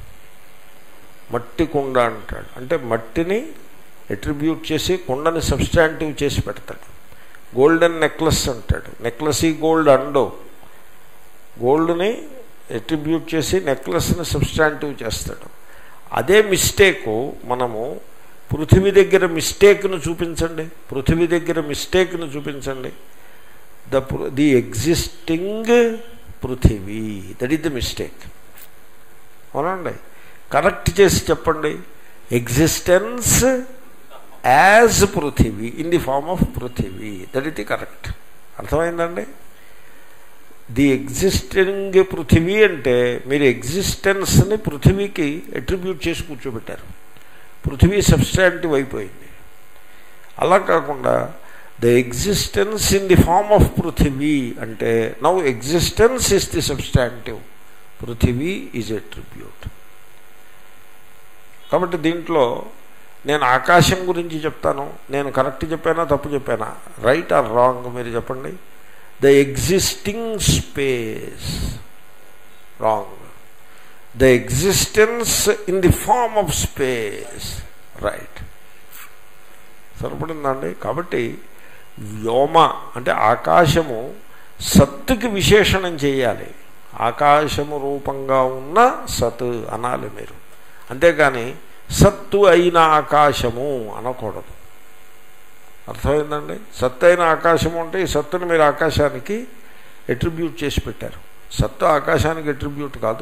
మట్టి కుండ అంటాడు. అంటే మట్టిని అట్రిబ్యూట్ చేసి కుండని సబ్స్టాంటివ్ చేసి పెడతాడు. గోల్డెన్ నెక్లెస్ అంటాడు, నెక్లెస్ ఈ గోల్డ్ అండవు. గోల్డ్ని అట్రిబ్యూట్ చేసి నెక్లెస్ని సబ్స్టాంటివ్ చేస్తాడు. అదే మిస్టేకు మనము పృథివీ దగ్గర మిస్టేక్ను చూపించండి, పృథివీ దగ్గర మిస్టేక్ను చూపించండి. ద ది ఎగ్జిస్టింగ్ పృథివీ, దట్ ఈస్ ద మిస్టేక్. అవునండి, కరెక్ట్ చేసి చెప్పండి. ఎగ్జిస్టెన్స్ యాజ్ పృథివీ, ఇన్ ది ఫార్మ్ ఆఫ్ పృథివీ, దట్ ఈస్ ది కరెక్ట్. అర్థమైందండి? ది ఎగ్జిస్టింగ్ పృథివీ అంటే మీరు ఎగ్జిస్టెన్స్ని పృథివీకి అట్రిబ్యూట్ చేసి కూర్చోబెట్టారు. పృథివీ సబ్స్టాంటివ్ అయిపోయింది. అలా కాకుండా the existence in the form of పృథివీ అంటే now existence is the substantive, పృథివీ ఈజ్ అట్రిబ్యూట్. కాబట్టి దీంట్లో నేను ఆకాశం గురించి చెప్తాను. నేను కరెక్ట్ చెప్పానా తప్పు చెప్పానా, రైట్ ఆర్ రాంగ్ మీరు చెప్పండి. The existing space, wrong. The existence in the form of space, right. సరిపడిందండి. కాబట్టి వ్యోమ అంటే ఆకాశము సత్తుకి విశేషణం చేయాలి. ఆకాశము రూపంగా ఉన్న సత్ అనాలి మీరు, అంతేకాని సత్తు అయిన ఆకాశము అనకూడదు. అర్థమైందండి? సత్తు అయిన ఆకాశము అంటే ఈ సత్తుని మీరు ఆకాశానికి అట్రిబ్యూట్ చేసి పెట్టారు. సత్తు ఆకాశానికి అట్రిబ్యూట్ కాదు,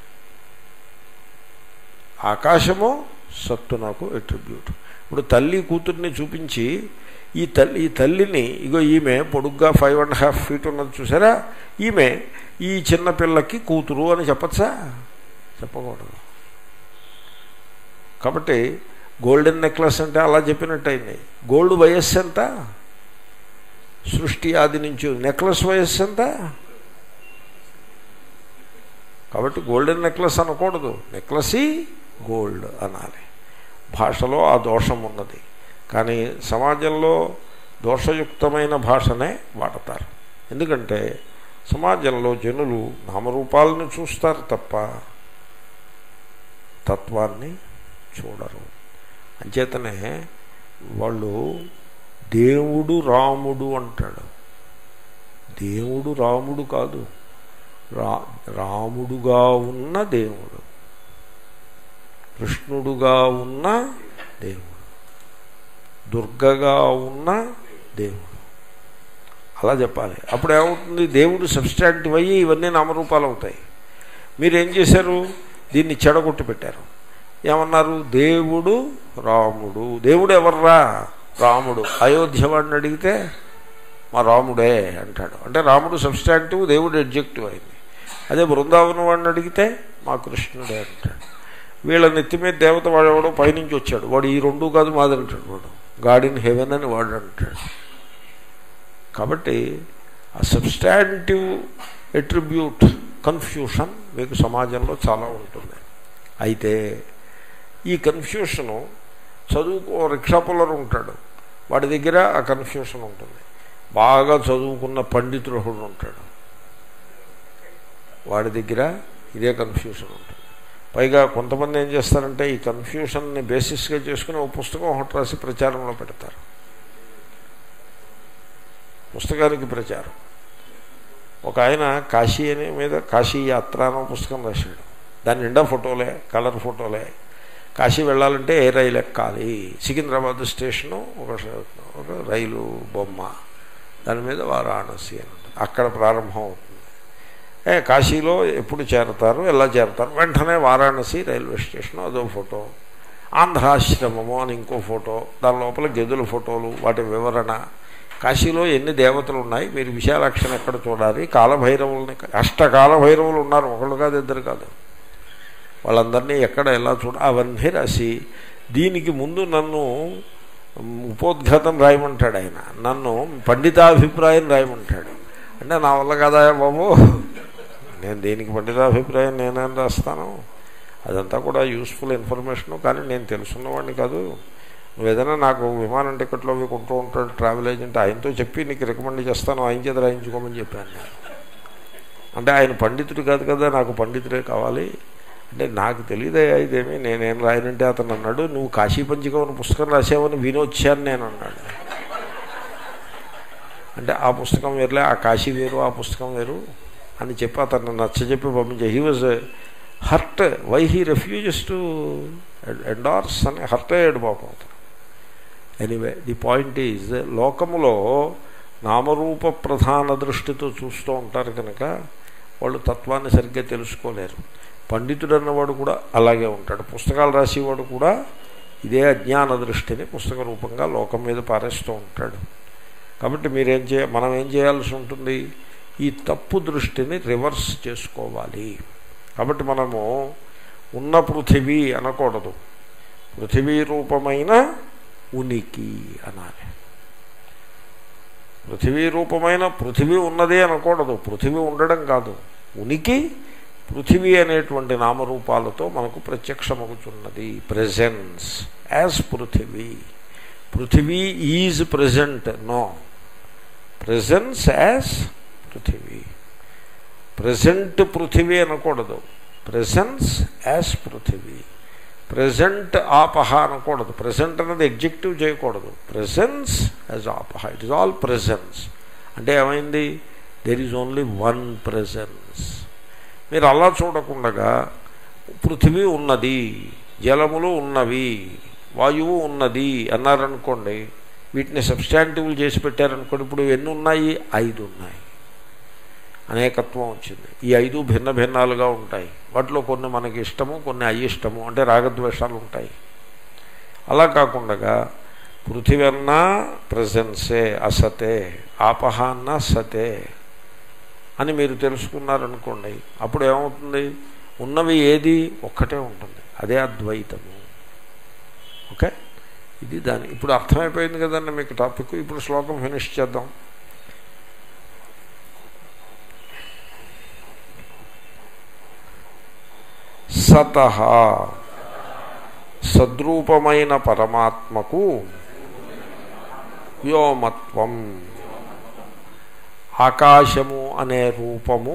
ఆకాశము సత్తు నాకు అట్రిబ్యూట్. ఇప్పుడు తల్లి కూతుర్ని చూపించి ఈ తల్లి ఈ తల్లిని ఇగో ఈమె పొడుగ్గా ఫైవ్ అండ్ హాఫ్ ఫీట్ ఉన్నది చూసారా, ఈమె ఈ చిన్నపిల్లకి కూతురు అని చెప్పచ్చా? చెప్పకూడదు. కాబట్టి గోల్డెన్ నెక్లెస్ అంటే అలా చెప్పినట్టయింది. గోల్డ్ వయస్సు ఎంత? సృష్టి ఆది నుంచి. నెక్లెస్ వయస్సు ఎంత? కాబట్టి గోల్డెన్ నెక్లెస్ అనకూడదు, నెక్లెస్ గోల్డ్ అనాలి. భాషలో ఆ దోషం ఉన్నది, కానీ సమాజంలో దోషయుక్తమైన భాషనే వాడతారు. ఎందుకంటే సమాజంలో జనులు నామరూపాలను చూస్తారు తప్ప తత్వాన్ని చూడరు. అంచేతనే వాళ్ళు దేవుడు రాముడు అంటాడు. దేవుడు రాముడు కాదు, రా రాముడుగా ఉన్న దేవుడు, కృష్ణుడుగా ఉన్న దేవుడు, దుర్గగా ఉన్న దేవుడు, అలా చెప్పాలి. అప్పుడు ఏమవుతుంది? దేవుడు సబ్స్టాంటివ్ అయ్యి ఇవన్నీ నామరూపాలు అవుతాయి. మీరేం చేశారు? దీన్ని చెడగొట్టి పెట్టారు. ఏమన్నారు? దేవుడు రాముడు. దేవుడు ఎవర్రా? రాముడు. అయోధ్య వాడిని అడిగితే మా రాముడే అంటాడు. అంటే రాముడు సబ్స్టాంటివ్, దేవుడు అడ్జెక్టివ్ అయింది. అదే బృందావనం వాడిని అడిగితే మా కృష్ణుడే అంటాడు. వీళ్ళ నెత్తి మీద దేవత వాడేవాడు పైనుంచి వచ్చాడు, వాడు ఈ రెండు కాదు మాదంటాడు. వాడు గాడ్ ఇన్ హెవెన్ అని వాడు అంటాడు. కాబట్టి ఆ సబ్స్టాంటివ్ ఎట్రిబ్యూట్ కన్ఫ్యూషన్ మీకు సమాజంలో చాలా ఉంటుంది. అయితే ఈ కన్ఫ్యూషను చదువుకో రిక్షా పుల్లర్ ఉంటాడు, వాడి దగ్గర ఆ కన్ఫ్యూషన్ ఉంటుంది. బాగా చదువుకున్న పండితుడు ఉంటాడు, వాడి దగ్గర ఇదే కన్ఫ్యూషన్ ఉంటుంది. పైగా కొంతమంది ఏం చేస్తారంటే ఈ కన్ఫ్యూషన్ని బేసిస్గా చేసుకుని ఒక పుస్తకం ఒకటి రాసి ప్రచారంలో పెడతారు. పుస్తకానికి ప్రచారం. ఒక ఆయన కాశీ అనే మీద కాశీ యాత్ర అనే పుస్తకం రాశాడు. దాని నిండా ఫోటోలే, కలర్ ఫోటోలే. కాశీ వెళ్ళాలంటే ఏ రైలు ఎక్కాలి, సికింద్రాబాద్ స్టేషను ఒక ఒక రైలు బొమ్మ, దాని మీద వారాణసి అని ఉంటుంది. అక్కడ ప్రారంభం అవుతుంది. ఏ కాశీలో ఎప్పుడు చేరతారు, ఎలా చేరతారు, వెంటనే వారాణసి రైల్వే స్టేషను అదో ఫోటో, ఆంధ్రాశ్రమము అని ఇంకో ఫోటో, దాని లోపల గదుల ఫోటోలు, వాటి వివరణ, కాశీలో ఎన్ని దేవతలు ఉన్నాయి, మీరు విశాలాక్షని ఎక్కడ చూడాలి, కాలభైరవులని, అష్టకాలభైరవులు ఉన్నారు, ఒకళ్ళు కాదు ఇద్దరు కాదు, వాళ్ళందరినీ ఎక్కడ ఎలా చూడ, అవన్నీ రాసి దీనికి ముందు నన్ను ఉపోద్ఘాతం రాయమంటాడు ఆయన, నన్ను పండితాభిప్రాయం రాయమంటాడు. అంటే నా వల్ల కదా బాబు, నేను దీనికి పండితాభిప్రాయం నేనేం రాస్తాను, అదంతా కూడా యూస్ఫుల్ ఇన్ఫర్మేషను, కానీ నేను తెలుసున్నవాడిని కాదు. నువ్వు ఏదైనా నాకు విమానం టికెట్లో అవి కొంటూ ఉంటాడు ట్రావెల్ ఏజెంట్, ఆయనతో చెప్పి నీకు రికమెండ్ చేస్తాను, ఆయన చేత రాయించుకోమని చెప్పాను నేను. అంటే ఆయన పండితుడు కాదు కదా, నాకు పండితుడే కావాలి. అంటే నాకు తెలియదయ్యా ఇదేమి, నేనేం రాయనంటే అతను అన్నాడు, నువ్వు కాశీ పంచికమని పుస్తకం రాసావని వినొచ్చాను నేను అన్నాడు. అంటే ఆ పుస్తకం వేరులే, ఆ కాశీ వేరు, ఆ పుస్తకం వేరు అని చెప్పి అతను నచ్చజెప్పి పంపించే. He was hurt, why he refuses to endorse అని హర్ట్ అయ్యాడు పాపం అతను. ఎనీవే ది పాయింట్ ఈజ్, లోకములో నామరూప ప్రధాన దృష్టితో చూస్తూ ఉంటారు కనుక వాళ్ళు తత్వాన్ని సరిగ్గా తెలుసుకోలేరు. పండితుడు అన్నవాడు కూడా అలాగే ఉంటాడు, పుస్తకాలు రాసేవాడు కూడా ఇదే అజ్ఞాన దృష్టిని పుస్తక రూపంగా లోకం మీద పారేస్తూ ఉంటాడు. కాబట్టి మీరేం చేయ మనం ఏం చేయాల్సి ఉంటుంది, ఈ తప్పు దృష్టిని రివర్స్ చేసుకోవాలి. కాబట్టి మనము ఉన్న పృథివీ అనకూడదు, పృథివీ రూపమైన ఉనికి అనాలి. పృథివీ రూపమైన పృథివీ ఉన్నదే అనకూడదు, పృథివీ ఉండడం కాదు, ఉనికి పృథివీ అనేటువంటి నామరూపాలతో మనకు ప్రత్యక్షమవుతున్నది. ప్రెజెన్స్ యాజ్ పృథివీ. పృథివీ is present, no, presence as పృథివీ. ప్రెజెంట్ పృథివీ అనకూడదు, ప్రెజెన్స్ యాజ్ పృథివీ. ప్రెజెంట్ ఆపహ అనకూడదు, ప్రెజెంట్ అన్నది ఎగ్జెక్టివ్ చేయకూడదు, ప్రెజెన్స్ యాజ్ ఆపహ. It is all presence. అంటే ఏమైంది, there is only one presence. మీరు అలా చూడకుండగా పృథివీ ఉన్నది, జలములు ఉన్నవి, వాయువు ఉన్నది అన్నారనుకోండి, వీటిని సబ్స్టాంటివ్లు చేసి పెట్టారనుకోండి. ఇప్పుడు ఎన్ని ఉన్నాయి, ఐదు ఉన్నాయి, అనేకత్వం వచ్చింది. ఈ ఐదు భిన్న భిన్నాలుగా ఉంటాయి, వాటిలో కొన్ని మనకి ఇష్టము, కొన్ని అయిష్టము, అంటే రాగద్వేషాలు ఉంటాయి. అలా కాకుండా పృథివీ అన్నా ప్రెజెన్సే, అసతే, ఆపహ అన్నా సతే అని మీరు తెలుసుకున్నారనుకోండి, అప్పుడు ఏమవుతుంది, ఉన్నవి ఏది ఒక్కటే ఉంటుంది, అదే అద్వైతము. ఓకే, ఇది దాని ఇప్పుడు అర్థమైపోయింది కదండి మీకు టాపిక్. ఇప్పుడు శ్లోకం ఫినిష్ చేద్దాం. సతః సద్రూపమైన పరమాత్మకు వ్యోమత్వం, ఆకాశము అనే రూపము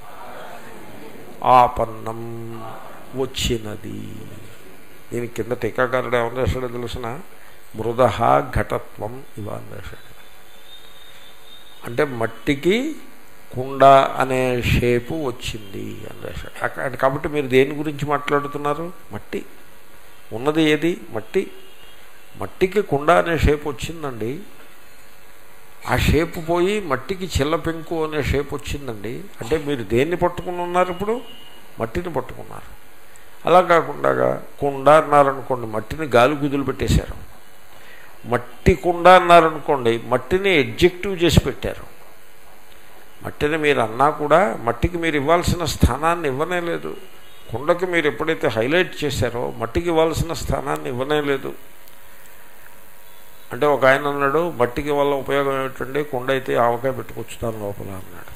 ఆపన్నం వచ్చినది. దీని కింద టీకాకారుడు ఏమని రాశాడో తెలుసిన, మృద ఘటత్వం ఇవన్నీ రాశాడు. అంటే మట్టికి కుండ అనే షేపు వచ్చింది అని రాశాడు. కాబట్టి మీరు దేని గురించి మాట్లాడుతున్నారు, మట్టి ఉన్నది ఏది, మట్టి. మట్టికి కుండ అనే షేపు వచ్చిందండి, ఆ షేపు పోయి మట్టికి చిల్ల పెంకు అనే షేప్ వచ్చిందండి. అంటే మీరు దేన్ని పట్టుకుని ఉన్నారు, ఇప్పుడు మట్టిని పట్టుకున్నారు. అలా కాకుండా కుండ అన్నారనుకోండి, మట్టిని గాలి గుదులు పెట్టేశారు. మట్టి కుండ అన్నారనుకోండి, మట్టిని ఎడ్జెక్టివ్ చేసి పెట్టారు. మట్టిని మీరు అన్నా కూడా మట్టికి మీరు ఇవ్వాల్సిన స్థానాన్ని ఇవ్వనే లేదు. కుండకి మీరు ఎప్పుడైతే హైలైట్ చేశారో మట్టికి ఇవ్వాల్సిన స్థానాన్ని ఇవ్వనే లేదు. అంటే ఒక ఆయన అన్నాడు, మట్టికి వల్ల ఉపయోగం ఏమిటండి, కుండ అయితే ఆవకాయ పెట్టుకొచ్చుతాను లోపల అన్నాడు.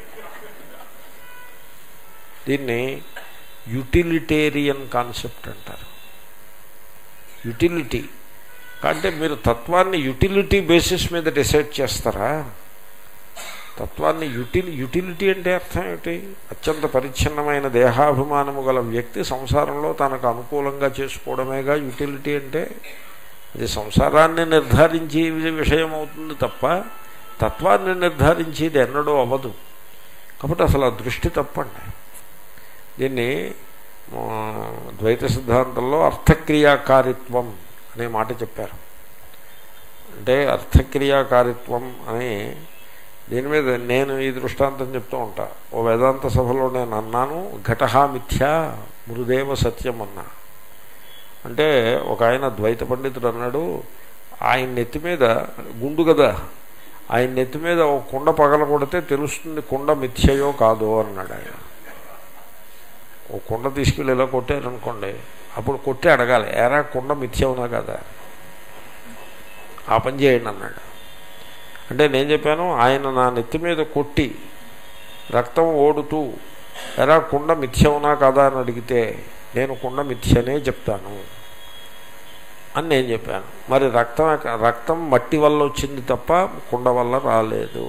దీన్ని యూటిలిటేరియన్ కాన్సెప్ట్ అంటారు. యూటిలిటీ అంటే మీరు తత్వాన్ని యూటిలిటీ బేసిస్ మీద డిసైడ్ చేస్తారా? తత్వాన్ని యూటిలి యూటిలిటీ అంటే అర్థం ఏమిటి? అత్యంత పరిచ్ఛిన్నమైన దేహాభిమానము గల వ్యక్తి సంసారంలో తనకు అనుకూలంగా చేసుకోవడమేగా యూటిలిటీ అంటే. అది సంసారాన్ని నిర్ధారించి విషయం అవుతుంది తప్ప తత్వాన్ని నిర్ధారించేది ఎన్నడూ అవ్వదు. కాబట్టి అసలు ఆ దృష్టి తప్పండి. దీన్ని ద్వైత సిద్ధాంతంలో అర్థక్రియాకారిత్వం అనే మాట చెప్పారు. అంటే అర్థక్రియాకారిత్వం అని దీని మీద నేను ఈ దృష్టాంతం చెప్తూ ఉంటా. ఓ వేదాంత సభలో నేను అన్నాను, ఘటహ మిథ్యా మృదేవ సత్యం అన్నా. అంటే ఒక ఆయన ద్వైత పండితుడు అన్నాడు, ఆయన నెత్తి మీద గుండు కదా, ఆయన నెత్తి మీద ఒక కుండ పగల కొడితే తెలుస్తుంది కుండ మిథ్యయో కాదో అన్నాడు ఆయన. ఓ కుండ తీసుకెళ్ళి ఇలా కొట్టారనుకోండి, అప్పుడు కొట్టి అడగాలి, ఎరా కుండ మిథ్యవునా కదా, ఆ పని చేయండి అన్నాడు. అంటే నేను చెప్పాను, ఆయన నా నెత్తి మీద కొట్టి రక్తం ఓడుతూ ఎరా కుండ మిథ్యవునా కదా అని అడిగితే నేను కుండ మిథ్యనే చెప్తాను అని నేను చెప్పాను. మరి రక్తం రక్తం మట్టి వల్ల వచ్చింది తప్ప కుండ వల్ల రాలేదు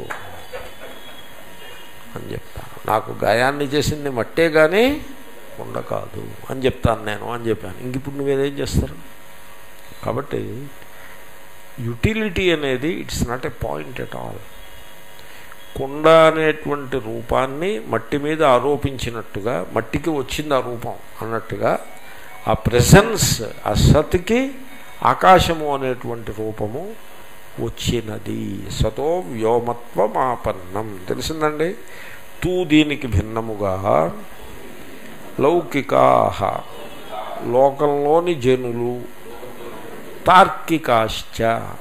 అని చెప్తాను. నాకు గాయాన్ని చేసింది మట్టే కానీ కుండ కాదు అని చెప్తాను నేను అని చెప్పాను. ఇంక ఇప్పుడు నువ్వేదేం చేస్తారు? కాబట్టి యుటిలిటీ అనేది it's not a point at all. కుండ అనేటువంటి రూపాన్ని మట్టి మీద ఆరోపించినట్టుగా, మట్టికి వచ్చింది ఆ రూపం అన్నట్టుగా, ఆ ప్రెసెన్స్, ఆ సత్కి ఆకాశము అనేటువంటి రూపము వచ్చినది. సతో వ్యోమత్వమాపన్నం. తెలిసిందండి? తూ దీనికి భిన్నముగా లౌకికాహ లోకంలోని జనులు, తార్కికాశ్చ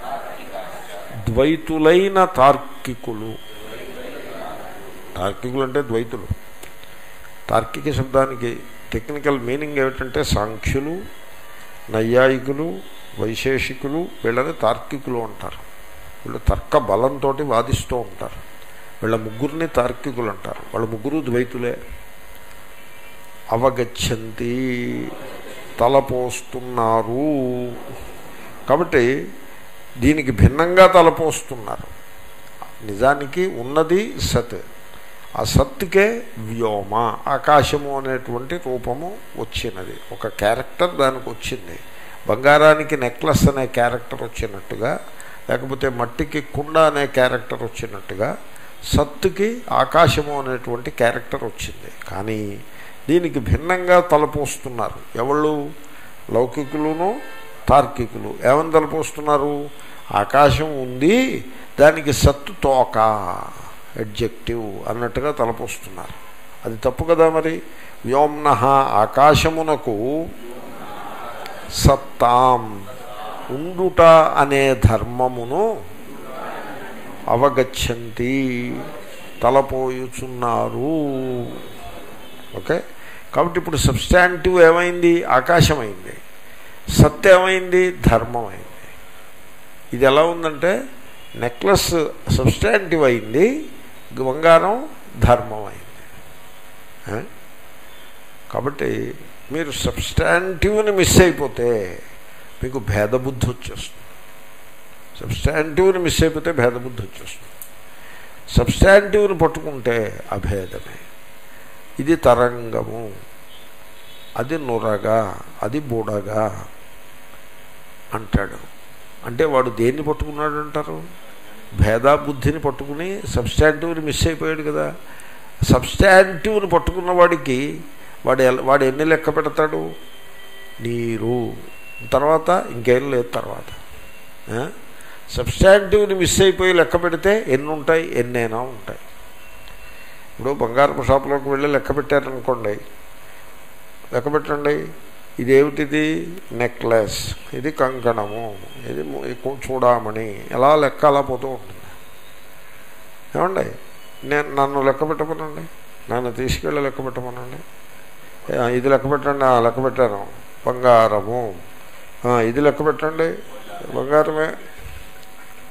ద్వైతులైన తార్కికులు. తార్కికులు అంటే ద్వైతులు. తార్కిక శబ్దానికి టెక్నికల్ మీనింగ్ ఏమిటంటే సాంఖ్యులు, నైయాయికులు, వైశేషికులు, వీళ్ళని తార్కికులు అంటారు. వీళ్ళు తర్క బలంతో వాదిస్తూ ఉంటారు. వీళ్ళ ముగ్గురిని తార్కికులు అంటారు. వాళ్ళ ముగ్గురు ద్వైతులే. అవగచ్చంతి తలపోస్తున్నారు. కాబట్టి దీనికి భిన్నంగా తలపోస్తున్నారు. నిజానికి ఉన్నది సత్. ఆ సత్తుకే వ్యోమ, ఆకాశము అనేటువంటి రూపము వచ్చినది. ఒక క్యారెక్టర్ దానికి వచ్చింది. బంగారానికి నెక్లెస్ అనే క్యారెక్టర్ వచ్చినట్టుగా, లేకపోతే మట్టికి కుండ అనే క్యారెక్టర్ వచ్చినట్టుగా సత్తుకి ఆకాశము అనేటువంటి క్యారెక్టర్ వచ్చింది. కానీ దీనికి భిన్నంగా తలపోస్తున్నారు ఎవళ్ళు? లౌకికులును తార్కికులు. ఏమని తలపోస్తున్నారు? ఆకాశం ఉంది, దానికి సత్తు తోక, అడ్జెక్టివ్ అన్నట్టుగా తలపోస్తున్నారు. అది తప్పు కదా. మరి వ్యోమ్న ఆకాశమునకు సత్తాం ఉండుట అనే ధర్మమును అవగచ్చంతి తలపోయుచున్నారు. ఓకే. కాబట్టి ఇప్పుడు సబ్స్టాంటివ్ ఏమైంది? ఆకాశమైంది. సత్ ఏమైంది? ధర్మం అయింది. ఇది ఎలా ఉందంటే నెక్లెస్ సబ్స్టాంటివ్ అయింది, బంగారం ధర్మం అయింది. కాబట్టి మీరు సబ్స్టాంటివ్ని మిస్ అయిపోతే మీకు భేదబుద్ధి వచ్చేస్తుంది. సబ్స్టాంటివ్ని మిస్ అయిపోతే భేదబుద్ధి వచ్చేస్తుంది. సబ్స్టాంటివ్ని పట్టుకుంటే అభేదమే. ఇది తరంగము, అది నురగా, అది బుడగా అంటాడు. అంటే వాడు దేన్ని పట్టుకున్నాడు అంటారు? భేదాబుద్ధిని పట్టుకుని సబ్స్టాంటివ్ని మిస్ అయిపోయాడు కదా. సబ్స్టాంటివ్ని పట్టుకున్న వాడికి వాడు వాడు ఎన్ని లెక్క పెడతాడు? నీరు, తర్వాత ఇంకేం లేదు. తర్వాత సబ్స్టాంటివ్ని మిస్ అయిపోయి లెక్క పెడితే ఎన్ని ఉంటాయి? ఎన్నైనా ఉంటాయి. ఇప్పుడు బంగారపు షాపులోకి వెళ్ళి లెక్క పెట్టారనుకోండి, లెక్క పెట్టండి, ఇదేమిటిది? నెక్లెస్, ఇది కంకణము, ఇది చూడామణి, ఎలా లెక్క అలా పోతూ ఉంటుంది. ఏమండి, నేను నన్ను లెక్క పెట్టమనండి, నన్ను తీసుకెళ్ళి లెక్క పెట్టమనండి. ఇది లెక్క పెట్టండి, లెక్క పెట్టాను. బంగారము, ఇది లెక్క పెట్టండి, బంగారమే.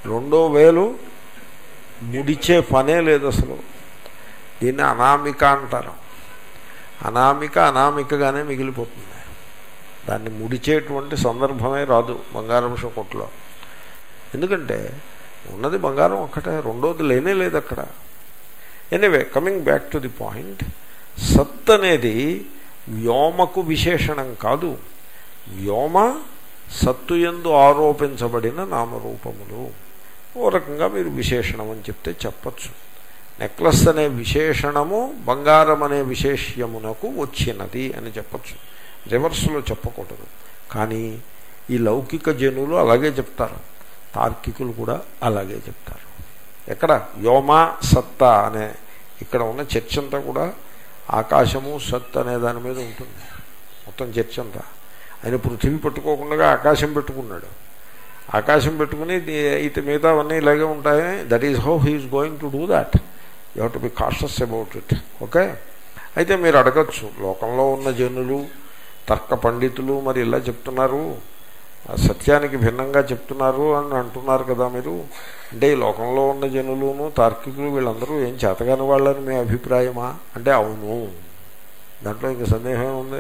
రెండో వేలు ముడిచే పనే లేదు అసలు. దీన్ని అనామిక అంటారు. అనామిక అనామికగానే మిగిలిపోతుంది. దాన్ని ముడిచేటువంటి సందర్భమే రాదు బంగారం కొట్లో. ఎందుకంటే ఉన్నది బంగారం ఒక్కటే, రెండోది లేనే లేదు అక్కడ. Anyway, coming back to the point, సత్ అనేది వ్యోమకు విశేషణం కాదు. వ్యోమ సత్తు యందు ఆరోపించబడిన నామరూపములు. ఓ రకంగా మీరు విశేషణం అని చెప్తే చెప్పచ్చు. నెక్లెస్ అనే విశేషణము బంగారం అనే విశేష్యమునకు వచ్చినది అని చెప్పచ్చు, రివర్స్లో చెప్పకూడదు. కానీ ఈ లౌకిక జనులు అలాగే చెప్తారు, తార్కికులు కూడా అలాగే చెప్తారు. ఎక్కడ వ్యోమ సత్తా అనే ఇక్కడ ఉన్న చర్చ అంతా కూడా ఆకాశము సత్ అనే దాని మీద ఉంటుంది. మొత్తం చర్చ అంతా. ఆయన పృథివీ పెట్టుకోకుండా ఆకాశం పెట్టుకున్నాడు. ఆకాశం పెట్టుకుని అయితే మిగతా అవన్నీ ఇలాగే ఉంటాయి. That is how he is going to do that. You have to be cautious about it. Okay. అయితే మీరు అడగచ్చు, లోకంలో ఉన్న జనులు తర్క పండితులు మరి ఇలా చెప్తున్నారు, సత్యానికి భిన్నంగా చెప్తున్నారు అని అంటున్నారు కదా మీరు. అంటే ఈ లోకంలో ఉన్న జనులును తార్కికులు వీళ్ళందరూ ఏం చేతగాని వాళ్ళని మీ అభిప్రాయమా అంటే అవును, దాంట్లో ఇంక సందేహం ఉంది.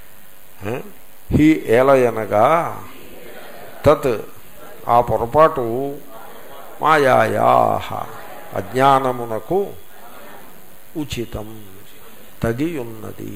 హీ ఏలయనగా తత్ ఆ పొరపాటు మాయాయా అజ్ఞానమునకు ఉచితం తగి ఉన్నది.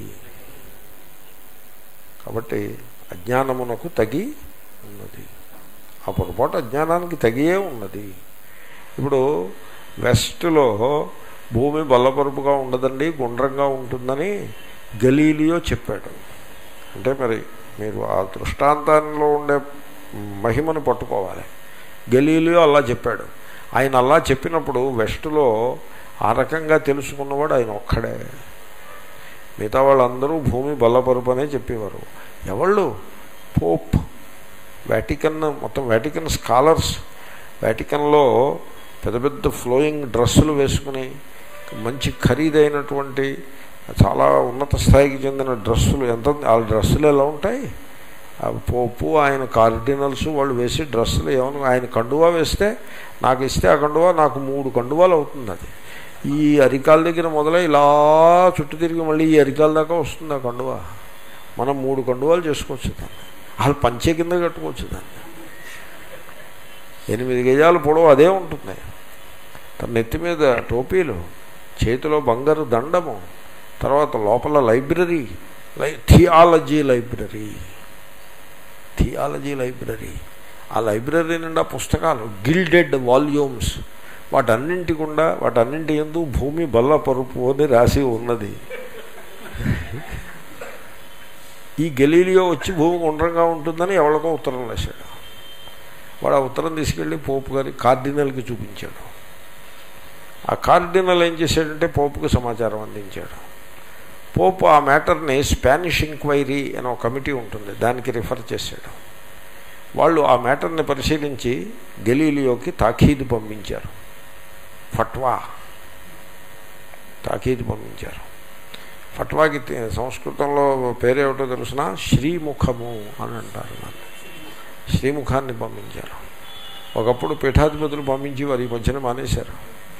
కాబట్టి అజ్ఞానమునకు తగి ఉన్నది. ఆ పొరపాటు అజ్ఞానానికి తగియే ఉన్నది. ఇప్పుడు వెస్ట్లో భూమి బల్లపరుపుగా ఉండదండి, గుండ్రంగా ఉంటుందని గలీలియో చెప్పాడు. అంటే మరి మీరు ఆ దృష్టాంతంలో ఉండే మహిమను పట్టుకోవాలి. గలీలియో అలా చెప్పాడు. ఆయన అలా చెప్పినప్పుడు వెస్ట్లో ఆ రకంగా తెలుసుకున్నవాడు ఆయన ఒక్కడే. మిగతా వాళ్ళందరూ భూమి బల్లపరుపు అనే చెప్పేవారు. ఎవళ్ళు? పోప్, వాటికన్, మొత్తం వాటికన్ స్కాలర్స్. వాటికన్లో పెద్ద పెద్ద ఫ్లోయింగ్ డ్రెస్సులు వేసుకుని మంచి ఖరీదైనటువంటి చాలా ఉన్నత స్థాయికి చెందిన డ్రెస్సులు, ఎంత ఆ డ్రెస్సులు ఎలా ఉంటాయి. పోపు ఆయన కార్డినల్స్ వాళ్ళు వేసి డ్రెస్సులు ఏమన్నా, ఆయన కండువా వేస్తే నాకు ఇస్తే ఆ కండువా నాకు మూడు కండువాలు అవుతుంది. అది ఈ అరికాల దగ్గర మొదలై ఇలా చుట్టూ తిరిగి మళ్ళీ ఈ అరికాల దాకా వస్తుంది ఆ కండువా. మనం మూడు కండువాలు చేసుకోవచ్చు దాన్ని. అసలు పంచే కింద కట్టుకోవచ్చు దాన్ని. ఎనిమిది గజాలు పొడవు అదే ఉంటుంది. తన నెత్తి మీద టోపీలు, చేతిలో బంగారు దండము, తర్వాత లోపల లైబ్రరీ, లై థియాలజీ లైబ్రరీ థియాలజీ లైబ్రరీ ఆ లైబ్రరీ నిండా పుస్తకాలు, గిల్డెడ్ వాల్యూమ్స్, వాటన్నింటి గుండా వాటన్నింటి యందు భూమి బల్ల పరుపు అని రాసి ఉన్నది. ఈ గలీలియో వచ్చి భూమి గుండ్రంగా ఉంటుందని ఎవరికో ఉత్తరం రాశాడు. వాడు ఆ ఉత్తరం తీసుకెళ్ళి పోపు గారి కార్డినల్కి చూపించాడు. ఆ కార్డినల్ ఏం చేశాడంటే పోపుకి సమాచారం అందించాడు. పోపు ఆ మ్యాటర్ని స్పానిష్ ఎంక్వైరీ అనే ఒక కమిటీ ఉంటుంది, దానికి రిఫర్ చేశాడు. వాళ్ళు ఆ మ్యాటర్ని పరిశీలించి గలీలియోకి తాఖీదు పంపించారు. ఫట్వా తాఖీదు పంపించారు. ఫట్వాకి సంస్కృతంలో పేరేమిటో తెలుసిన, శ్రీముఖము అని అంటారు. నన్ను శ్రీముఖాన్ని పంపించారు. ఒకప్పుడు పీఠాధిపతులు పంపించి వారు ఈ మధ్యన మానేశారు.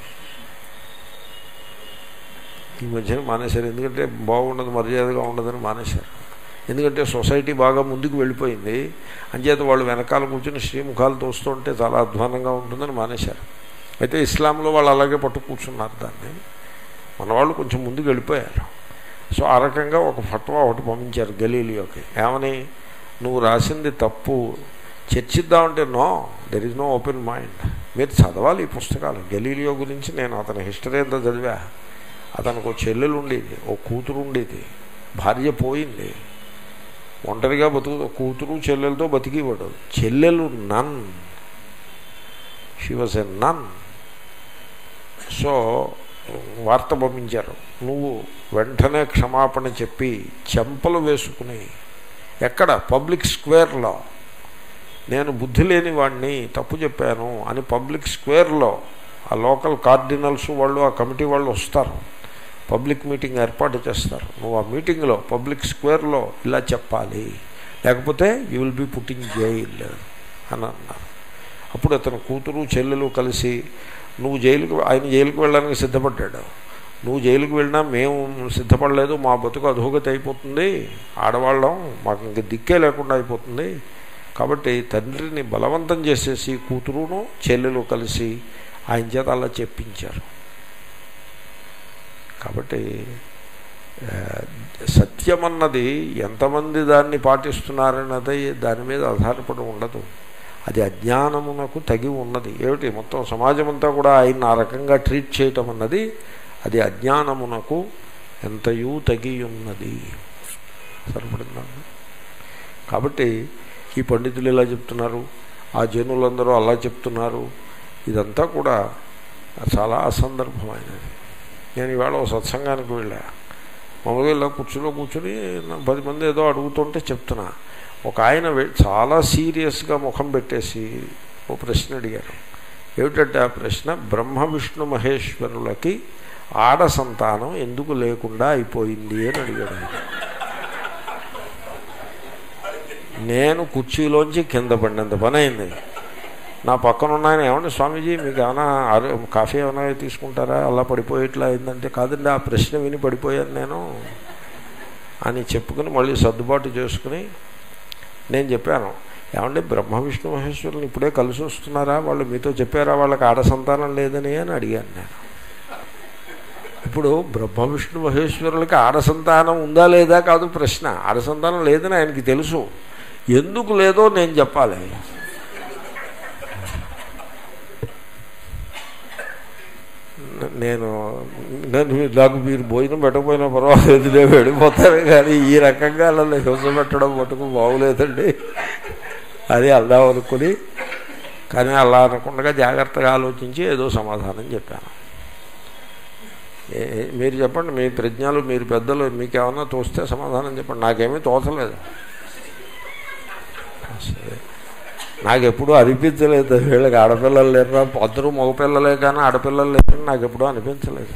ఈ మధ్యన మానేశారు ఎందుకంటే బాగుండదు, మర్యాదగా ఉండదని మానేశారు. ఎందుకంటే సొసైటీ బాగా ముందుకు వెళ్ళిపోయింది. అంచేత వాళ్ళు వెనకాల కూర్చొని శ్రీముఖాలు తోస్తుంటే చాలా అధ్వానంగా ఉంటుందని మానేశారు. అయితే ఇస్లాంలో వాళ్ళు అలాగే పట్టు కూర్చున్నారు దాన్ని. మన వాళ్ళు కొంచెం ముందుకు వెళ్ళిపోయారు. సో ఆ రకంగా ఒక ఫట్వా ఒకటి పంపించారు గలీలియోకి. ఏమని, నువ్వు రాసింది తప్పు, చర్చిద్దామంటే no, there is no open mind. మీరు చదవాలి ఈ పుస్తకాలు. గలీలియో గురించి నేను అతని హిస్టరీ అంతా చదివా. అతనికి ఒక చెల్లెలు ఉండేది, ఓ కూతురు ఉండేది, భార్య పోయింది, ఒంటరిగా బతుకు, కూతురు చెల్లెలతో బతికివాడు. చెల్లెలు nun, she was a nun. So వార్త పంపించారు, నువ్వు వెంటనే క్షమాపణ చెప్పి చెంపలు వేసుకుని, ఎక్కడ పబ్లిక్ స్క్వేర్లో, నేను బుద్ధి లేని వాడిని తప్పు చెప్పాను అని పబ్లిక్ స్క్వేర్లో ఆ లోకల్ కార్డినల్స్ వాళ్ళు, ఆ కమిటీ వాళ్ళు వస్తారు, పబ్లిక్ మీటింగ్ ఏర్పాటు చేస్తారు. నువ్వు ఆ మీటింగ్లో పబ్లిక్ స్క్వేర్లో ఇలా చెప్పాలి, లేకపోతే you will be putting jail అని అన్నారు. అప్పుడు అతను కూతురు చెల్లెలు కలిసి నువ్వు జైలుకు ఆయన జైలుకు వెళ్ళడానికి సిద్ధపడ్డాడు. నువ్వు జైలుకు వెళ్ళినా మేము సిద్ధపడలేదు, మా బతుకు అధోగతి అయిపోతుంది, ఆడవాళ్ళం మాకు ఇంక దిక్కే లేకుండా అయిపోతుంది, కాబట్టి తండ్రిని బలవంతం చేసేసి కూతురును చెల్లెలు కలిసి ఆయన చేత అలా చెప్పించారు. కాబట్టి సత్యమన్నది ఎంతమంది దాన్ని పాటిస్తున్నారన్నది దాని మీద ఆధారపడి ఉండదు. అది అజ్ఞానమునకు తగి ఉన్నది. ఏమిటి మొత్తం సమాజం అంతా కూడా ఆయన ఆ రకంగా ట్రీట్ చేయటం అన్నది అది అజ్ఞానమునకు ఎంతయూ తగి ఉన్నది. సరిపడిందా? కాబట్టి ఈ పండితులు ఇలా చెప్తున్నారు, ఆ జనులందరూ అలా చెప్తున్నారు. ఇదంతా కూడా చాలా అసందర్భమైనది. నేను ఇవాళ ఓ సత్సంగానికి వెళ్ళా. మామూలుగా ఇలా కుర్చీలో కూర్చొని పది మంది ఏదో అడుగుతుంటే చెప్తున్నా. ఒక ఆయన చాలా సీరియస్గా ముఖం పెట్టేసి ఓ ప్రశ్న అడిగారు. ఏమిటంటే ఆ ప్రశ్న, బ్రహ్మ విష్ణు మహేశ్వరులకి ఆడ సంతానం ఎందుకు లేకుండా అయిపోయింది అని అడిగాడు. నేను కుర్చీలోంచి కింద పడినంత పని అయింది. నా పక్కన ఉన్నాయని ఏమంటే స్వామీజీ మీకు ఏమైనా కాఫీ ఏమైనా తీసుకుంటారా, అలా పడిపోయేట్లా అయిందంటే, కాదండి ఆ ప్రశ్న విని పడిపోయాను నేను అని చెప్పుకుని మళ్ళీ సర్దుబాటు చేసుకుని నేను చెప్పాను, ఏమంటే బ్రహ్మ విష్ణు మహేశ్వరులు ఇప్పుడే కలిసి వస్తున్నారా, వాళ్ళు మీతో చెప్పారా వాళ్ళకి ఆడ సంతానం లేదని అని అడిగాను నేను. ఇప్పుడు బ్రహ్మ విష్ణు మహేశ్వరులకి ఆడ సంతానం ఉందా లేదా కాదు ప్రశ్న. ఆడ సంతానం లేదని ఆయనకి తెలుసు, ఎందుకు లేదో నేను చెప్పాలి. నేను నేను నాకు మీరు భోజనం పెట్టకపోయినా పర్వాలేదు, నేను వెళ్ళిపోతాను, కానీ ఈ రకంగా అలా హింస పెట్టడం మటుకు బాగులేదండి అది అల్దాం అనుకుని, కానీ అలా అనకుండా జాగ్రత్తగా ఆలోచించి ఏదో సమాధానం చెప్పాను. మీరు చెప్పండి, మీ ప్రజ్ఞలు మీరు పెద్దలు, మీకేమన్నా తోస్తే సమాధానం చెప్పండి. నాకేమీ తోచలేదు. సరే, నాకు ఎప్పుడూ అనిపించలేదు వీళ్ళకి ఆడపిల్లలు లేరు, అందరూ మగపిల్లలే కానీ ఆడపిల్లలు లేరని నాకు ఎప్పుడూ అనిపించలేదు.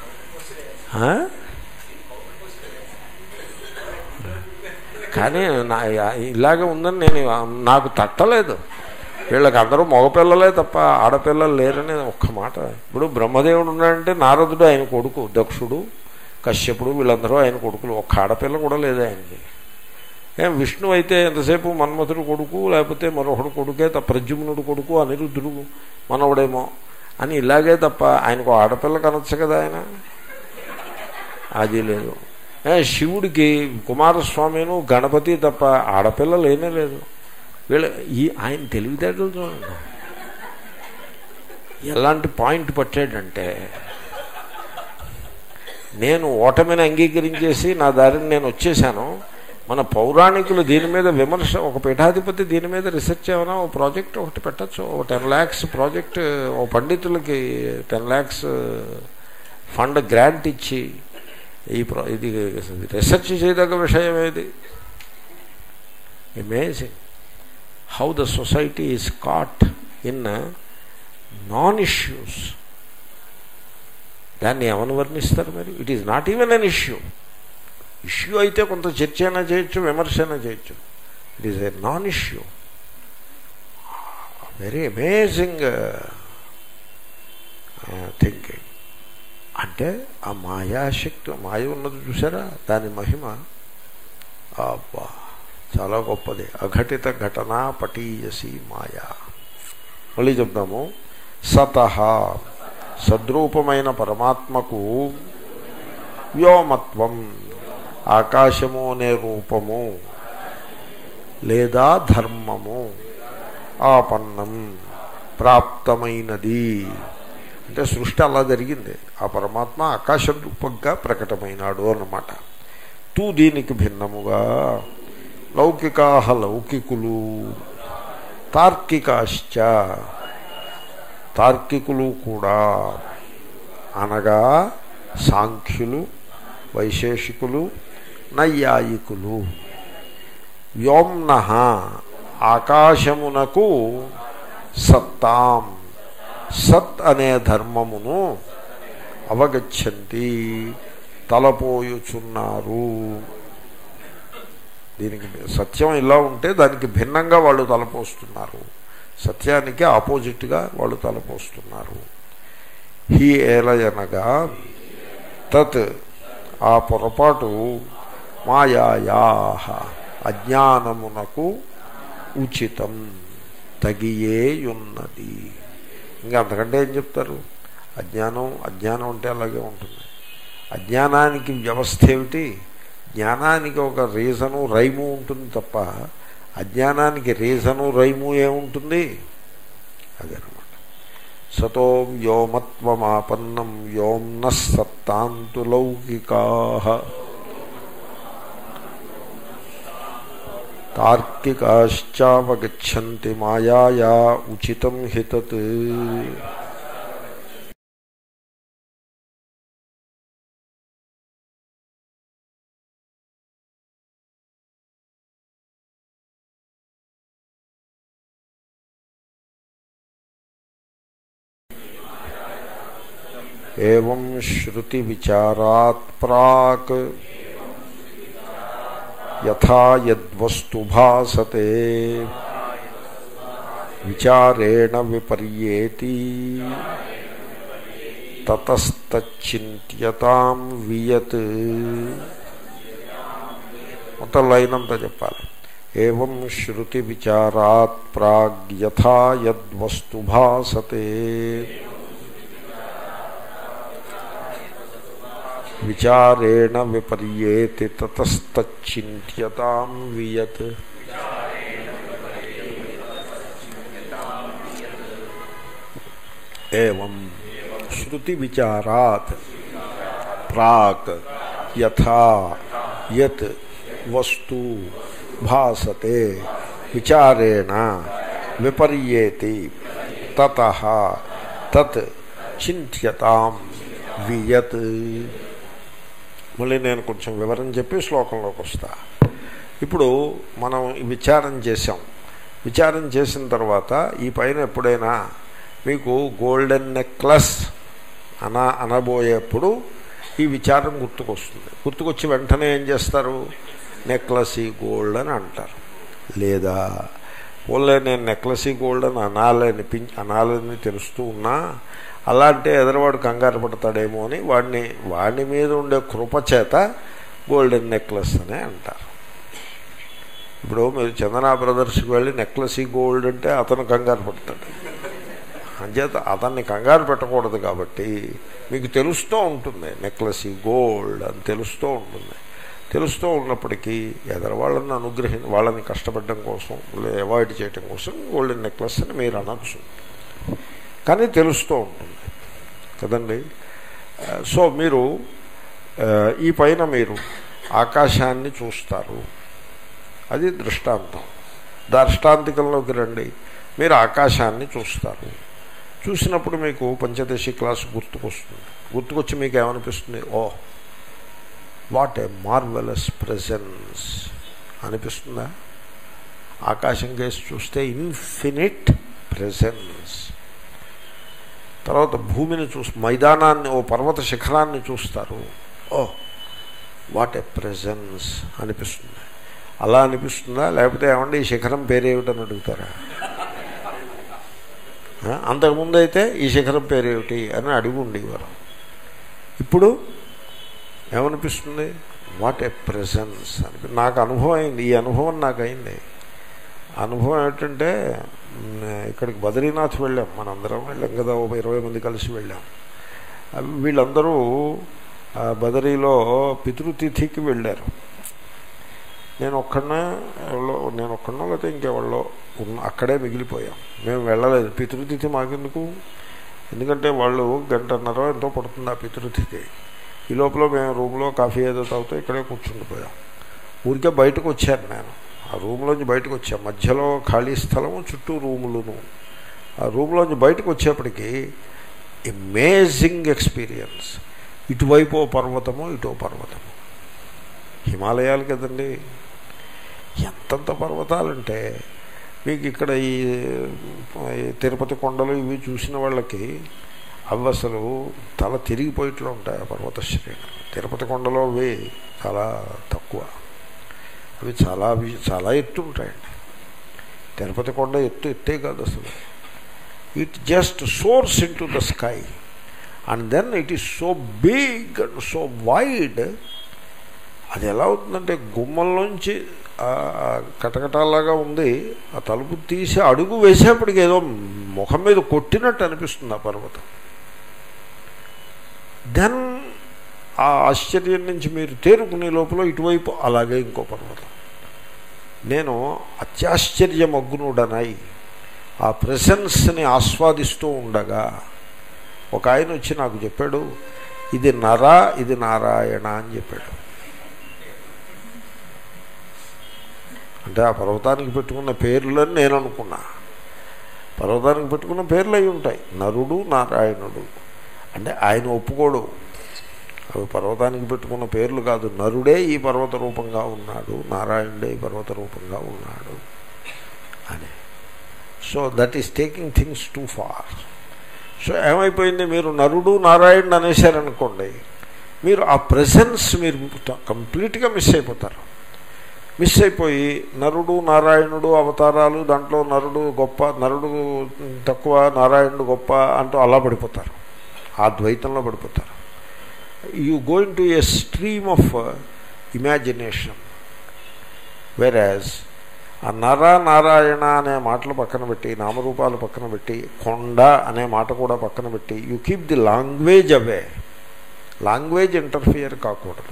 కానీ నా ఇలాగే ఉందని నేను నాకు తట్టలేదు. వీళ్ళకి అందరూ మగపిల్లలే తప్ప ఆడపిల్లలు లేరని ఒక్క మాట. ఇప్పుడు బ్రహ్మదేవుడు ఉన్నాడంటే నారదుడు ఆయన కొడుకు, దక్షుడు, కశ్యపుడు వీళ్ళందరూ ఆయన కొడుకులు, ఒక్క ఆడపిల్ల కూడా లేదు ఆయనకి. ఏం విష్ణు అయితే ఎంతసేపు మన్మథుడు కొడుకు, లేకపోతే మరొకడు కొడుకే తప్ప, ప్రద్యుమ్నుడు కొడుకు, అనిరుద్ధుడు మనవడేమో అని ఇలాగే తప్ప ఆయనకు ఆడపిల్ల కనొచ్చు కదా ఆయన, అది లేదు. శివుడికి కుమారస్వామిను గణపతి తప్ప ఆడపిల్ల లేనే లేదు. వీళ్ళ ఈ ఆయన తెలివితేటలు చూడండి ఎలాంటి పాయింట్ పట్టాడంటే, నేను ఓటమిని అంగీకరించేసి నా దారిని నేను వచ్చేసాను. మన పౌరాణికులు దీని మీద విమర్శ, ఒక పీఠాధిపతి దీని మీద రీసెర్చ్ ఏమైనా ఓ ప్రాజెక్ట్ ఒకటి పెట్టచ్చు, ఓ టెన్ ల్యాక్స్ ప్రాజెక్ట్, ఓ పండితులకి టెన్ ల్యాక్స్ ఫండ్ గ్రాంట్ ఇచ్చి ఈ ఇది రీసెర్చ్ చేయదగ్గ విషయం ఏది. Amazing how the society is caught in non issues. దాన్ని ఏమని వర్ణిస్తారు మరి? It is not even an issue. Issue అయితే కొంత చర్చ అయినా చేయొచ్చు, విమర్శ అయినా చేయొచ్చు. It is a non issue. Very amazing thinking. అంటే ఆ మాయాశక్తి, మాయ ఉన్నది చూసారా, దాని మహిమ అబ్బా చాలా గొప్పది. అఘటిత ఘటనా పటీయసి మాయా. మళ్ళీ చెప్తాము, సతః సద్రూపమైన పరమాత్మకు వ్యోమత్వం ఆకాశము అనే రూపము లేదా ధర్మము ఆపన్నం ప్రాప్తమైనది. అంటే సృష్టి అలా జరిగింది, ఆ పరమాత్మ ఆకాశ రూపంగా ప్రకటమైనాడు అన్నమాట. తూ దీనికి భిన్నముగా లౌకికాహ లౌకికులు తార్కికాశ్చ తార్కికులు కూడా, అనగా సాంఖ్యులు, వైశేషికులు, నైయాయికులు వ్యోమ్నః ఆకాశమునకు సత్తాం సత్ అనే ధర్మమును అవగచ్చంతి తలపోయుచున్నారు. దీనికి సత్యం ఇలా ఉంటే దానికి భిన్నంగా వాళ్ళు తలపోస్తున్నారు. సత్యానికి ఆపోజిట్గా వాళ్ళు తలపోస్తున్నారు. హీ ఏలయనగా తత్ ఆ పొరపాటు మాయాయాః అజ్ఞానమునకు ఉచితం తగియేయున్నది. ఇంకా అంతకంటే ఏం చెప్తారు? అజ్ఞానం అజ్ఞానం అంటే అలాగే ఉంటుంది. అజ్ఞానానికి వ్యవస్థ ఏమిటి? జ్ఞానానికి ఒక రీజను రైము ఉంటుంది తప్ప అజ్ఞానానికి రీజను రైము ఏముంటుంది? అదనమాట. సతో వ్యోమత్వమాపన్నం వ్యోమ్న సత్తాంతు లౌకికాః తార్కికాశ్చావగచ్చంతి మాయాయా ఉచితం హి తత్. ఏవం శ్రుతి విచారాత్ ప్రాక్ యథా యద్వస్తు భాసతే విచారేణ విపర్యేతి తతస్తచ్చింత్యతాం వియత్. మొత్తం లైన్ అంతా చెప్పాలి. ఏవం శ్రుతి విచారాత్ ప్రాగ్ యథా యద్వస్తు భాసతే విచారేణ విపర్యేతి తతస్తచ్చింత్యతాం వియత్. ఏవం శ్రుతి విచారాత్ ప్రాక్ యథా యత్ వస్తు భాసతే విచారేణ విపర్యేతి తతః తత్ చింత్యతాం వియత్. మళ్ళీ నేను కొంచెం వివరం చెప్పి శ్లోకంలోకి వస్తా. ఇప్పుడు మనం విచారం చేసాం. విచారం చేసిన తర్వాత ఈ పైన ఎప్పుడైనా మీకు గోల్డెన్ నెక్లెస్ అన అనబోయేప్పుడు ఈ విచారం గుర్తుకొస్తుంది. గుర్తుకొచ్చి వెంటనే ఏం చేస్తారు? నెక్లెస్ ఈ గోల్డ్ అని అంటారు. లేదా ఓన్లే నేను నెక్లెస్ ఈ గోల్డ్ అని అనాలని అనాలని తెలుస్తూ ఉన్నా అలా అంటే ఎదరవాడు కంగారు పడతాడేమో అని వాడిని వాడి మీద ఉండే కృపచేత గోల్డెన్ నెక్లెస్ అనే అంటారు. ఇప్పుడు మీరు చందనా బ్రదర్స్కి వెళ్ళి నెక్లెస్ ఈ గోల్డ్ అంటే అతను కంగారు పడతాడు. అంచేత అతన్ని కంగారు పెట్టకూడదు. కాబట్టి మీకు తెలుస్తూ ఉంటుంది నెక్లెస్ ఈ గోల్డ్ అని తెలుస్తూ ఉంటుంది. తెలుస్తూ ఉన్నప్పటికీ ఎదరవాళ్ళని అనుగ్రహి వాళ్ళని కష్టపడడం కోసం అవాయిడ్ చేయడం కోసం గోల్డెన్ నెక్లెస్ అని మీరు అనొచ్చు. కానీ తెలుస్తూ ఉంటుంది కదండి. సో మీరు ఈ పైన మీరు ఆకాశాన్ని చూస్తారు. అది దృష్టాంతం. దార్ష్టాంతికంలోకి రండి. మీరు ఆకాశాన్ని చూస్తారు. చూసినప్పుడు మీకు పంచదశి క్లాసు గుర్తుకొస్తుంది. గుర్తుకొచ్చి మీకు ఏమనిపిస్తుంది? Oh what a marvellous presence అనిపిస్తుందా? ఆకాశం కేసి చూస్తే ఇన్ఫినిట్ ప్రెజెన్స్. తర్వాత భూమిని చూసి మైదానాన్ని ఓ పర్వత శిఖరాన్ని చూస్తారు. ఓ వాట్ ఏ ప్రెజెన్స్ అనిపిస్తుంది. అలా అనిపిస్తుందా? లేకపోతే ఏమంటే ఈ శిఖరం పేరేమిటని అడుగుతారా? అంతకుముందు అయితే ఈ శిఖరం పేరేమిటి అని అడిగి ఉండేవారు. ఇప్పుడు ఏమనిపిస్తుంది? వాట్ ఏ ప్రెజెన్స్ అని నాకు అనుభవం అయింది. ఈ అనుభవం నాకు అయింది. అనుభవం ఏమిటంటే ఇక్కడికి బద్రీనాథ్ వెళ్ళాం. మనందరం వెళ్ళాం కదా, ఒక ఇరవై మంది కలిసి వెళ్ళాం. వీళ్ళందరూ బదరీలో పితృతిథికి వెళ్ళారు. నేను ఒక్కడనే నేను ఒక్కడనో లేకపోతే ఇంకెవాళ్ళో అక్కడే మిగిలిపోయాం. మేము వెళ్ళలేదు. పితృతిథి మాకెందుకు? ఎందుకంటే వాళ్ళు గంటన్నర ఎంతో పడుతుంది ఆ పితృతిథి. ఈ లోపల మేము రూమ్లో కాఫీ ఏదో తాగుతూ ఇక్కడే కూర్చుండిపోయాం. ఊరికే బయటకు వచ్చాను నేను. ఆ రూమ్లోంచి బయటకు వచ్చాను. మధ్యలో ఖాళీ స్థలము, చుట్టూ రూములను. ఆ రూమ్లోంచి బయటకు వచ్చేప్పటికీ అమేజింగ్ ఎక్స్పీరియన్స్. ఇటువైపు పర్వతము, ఇటో పర్వతము. హిమాలయాలు కదండి. ఎంతంత పర్వతాలంటే మీకు ఇక్కడ ఈ తిరుపతి కొండలు ఇవి చూసిన వాళ్ళకి అవి అసలు తల తిరిగిపోయిట్లో ఉంటాయి. ఆ పర్వత శ్రేణులు తిరుపతి కొండలో అవి చాలా తక్కువ. అవి చాలా చాలా ఎత్తు ఉంటాయండి. తిరుపతి కొండ ఎత్తు ఎత్తే కాదు అసలు. It just soars into the sky and then it is so big and so wide. అది ఎలా అవుతుందంటే గుమ్మంలోంచి కటకటాలాగా ఉంది, ఆ తలుపు తీసి అడుగు వేసేప్పటికి ఏదో ముఖం మీద కొట్టినట్టు అనిపిస్తుంది ఆ పర్వతం. దెన్ ఆ ఆశ్చర్యం నుంచి మీరు తేరుకునే లోపల ఇటువైపు అలాగే ఇంకో పర్వతం. నేను అత్యాశ్చర్యమగ్నుడనై ఆ ప్రెసెన్స్ని ఆస్వాదిస్తూ ఉండగా ఒక ఆయన వచ్చి నాకు చెప్పాడు, ఇది నర, ఇది నారాయణ అని చెప్పాడు. అంటే ఆ పర్వతానికి పెట్టుకున్న పేర్లని నేను అనుకున్నా. పర్వతానికి పెట్టుకున్న పేర్లు అయి ఉంటాయి, నరుడు నారాయణుడు. అంటే ఆయన ఒప్పుకోడు, అవి పర్వతానికి పెట్టుకున్న పేర్లు కాదు, నరుడే ఈ పర్వత రూపంగా ఉన్నాడు, నారాయణుడే ఈ పర్వత రూపంగా ఉన్నాడు అని. So that is taking things too far. So ఏమైపోయింది, మీరు నరుడు నారాయణుడు అనేసారనుకోండి, మీరు ఆ ప్రెసెన్స్ మీరు కంప్లీట్గా మిస్ అయిపోతారు. మిస్ అయిపోయి నరుడు నారాయణుడు అవతారాలు, దాంట్లో నరుడు గొప్ప, నరుడు తక్కువ, నారాయణుడు గొప్ప అంటూ అలా పడిపోతారు, ఆ ద్వైతంలో పడిపోతారు. You going to a stream of imagination. Whereas ఆ నర నారాయణ అనే మాటలు పక్కన పెట్టి, నామరూపాలు పక్కన పెట్టి, కొండ అనే మాట కూడా పక్కన పెట్టి, you keep the language away. Language interfere కాకూడదు,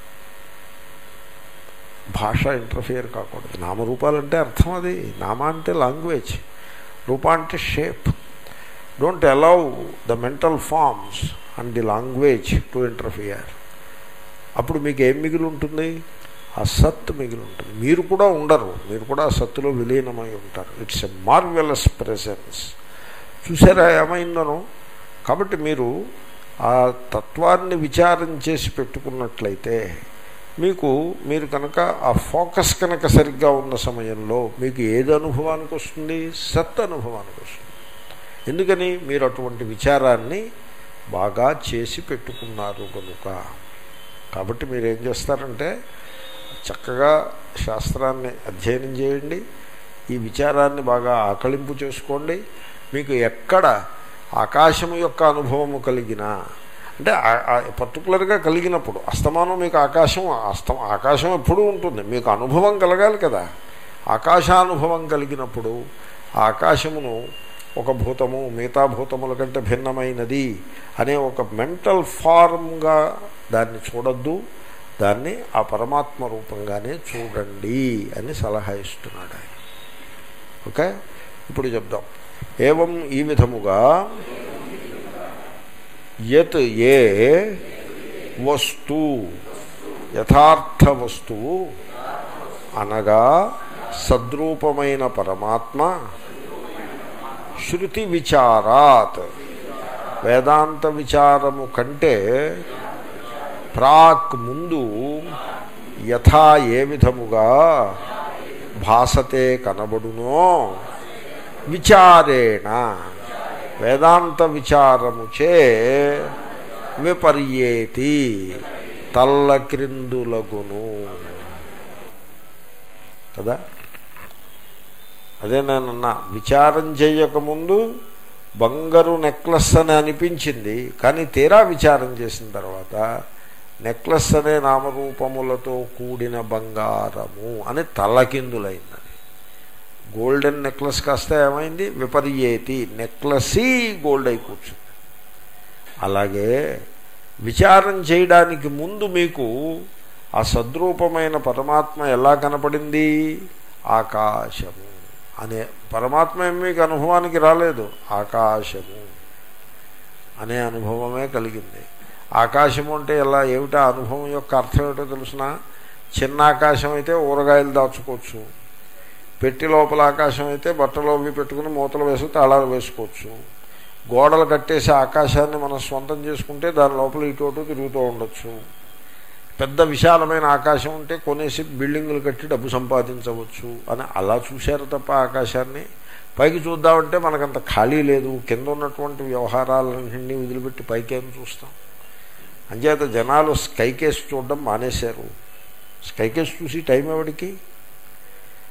భాష ఇంటర్ఫియర్ కాకూడదు. నామరూపాలంటే అర్థం అది. నామ అంటే లాంగ్వేజ్, రూప అంటే shape. Don't allow the mental forms and the language to interfere. అప్పుడు మీకు ఏం మిగిలి ఉంటుంది, ఆ సత్ మిగిలి ఉంటుంది. మీరు కూడా ఉండరు, మీరు కూడా ఆ సత్తులో విలీనమై ఉంటారు. It's a marvellous presence. చూసారా ఏమైందనో. కాబట్టి మీరు ఆ తత్వాన్ని విచారం చేసి పెట్టుకున్నట్లయితే మీకు, మీరు కనుక ఆ ఫోకస్ కనుక సరిగ్గా ఉన్న సమయంలో మీకు ఏది అనుభవానికి వస్తుంది, సత్ అనుభవానికి వస్తుంది. ఎందుకని, మీరు అటువంటి విచారాన్ని బాగా చేసి పెట్టుకున్నారు కనుక. కాబట్టి మీరు ఏం చేస్తారంటే చక్కగా శాస్త్రాన్ని అధ్యయనం చేయండి, ఈ విచారాన్ని బాగా ఆకళింపు చేసుకోండి. మీకు ఎక్కడ ఆకాశము యొక్క అనుభవము కలిగినా, అంటే పర్టికులర్గా కలిగినప్పుడు, అస్తమానం మీకు ఆకాశం అస్తం ఆకాశం ఎప్పుడూ ఉంటుంది, మీకు అనుభవం కలగాలి కదా. ఆకాశానుభవం కలిగినప్పుడు ఆ ఆకాశమును ఒక భూతము మిగతా భూతముల కంటే భిన్నమైనది అనే ఒక మెంటల్ ఫార్మ్గా దాన్ని చూడొద్దు, దాన్ని ఆ పరమాత్మ రూపంగానే చూడండి అని సలహా ఇస్తున్నాడు ఆయన. ఓకే, ఇప్పుడు చెప్దాం. ఏవం ఈ విధముగా యత్ ఏ వస్తు, యథార్థ వస్తువు అనగా సద్రూపమైన పరమాత్మ, శృతి విచారాత్, వేదాంత విచారము కంటే ప్రాక్ ముందు, యథా ఏ విధముగా భాసతే కనబడునో, విచారేణ వేదాంత విచారముచే విపర్యేతి తల్లక్రిందులగును కదా. అదే నేనన్నా, విచారం చేయకముందు బంగారు నెక్లెస్ అని అనిపించింది, కానీ తీరా విచారం చేసిన తర్వాత నెక్లెస్ అనే నామరూపములతో కూడిన బంగారము అని తల్లకిందులైంది. గోల్డెన్ నెక్లెస్ కాస్త ఏమైంది, విపర్యేతి, నెక్లెసీ గోల్డ్ అయి కూర్చుంది. అలాగే విచారం చేయడానికి ముందు మీకు ఆ సద్రూపమైన పరమాత్మ ఎలా కనపడింది, ఆకాశము అనే పరమాత్మ ఏమి మీకు అనుభవానికి రాలేదు, ఆకాశము అనే అనుభవమే కలిగింది. ఆకాశము అంటే ఎలా, ఏమిటా అనుభవం యొక్క అర్థం ఏమిటో తెలుసిన, చిన్న ఆకాశం అయితే ఊరగాయలు దాచుకోవచ్చు, పెట్టి లోపల ఆకాశం అయితే బట్టలు అవి పెట్టుకుని మూతలు వేసి తాళాలు వేసుకోవచ్చు, గోడలు కట్టేసి ఆకాశాన్ని మనం స్వంతం చేసుకుంటే దాని లోపల ఇటు అటు తిరుగుతూ ఉండొచ్చు, పెద్ద విశాలమైన ఆకాశం ఉంటే కొనేసి బిల్డింగులు కట్టి డబ్బు సంపాదించవచ్చు అని అలా చూశారు తప్ప ఆకాశాన్ని పైకి చూద్దామంటే మనకంత ఖాళీ లేదు, కింద ఉన్నటువంటి వ్యవహారాలన్నింటినీ వదిలిపెట్టి పైకేం చూస్తాం. అంచేత జనాలు స్కైకేసి చూడడం మానేశారు. స్కైకేసి చూసి టైం ఎవరికి,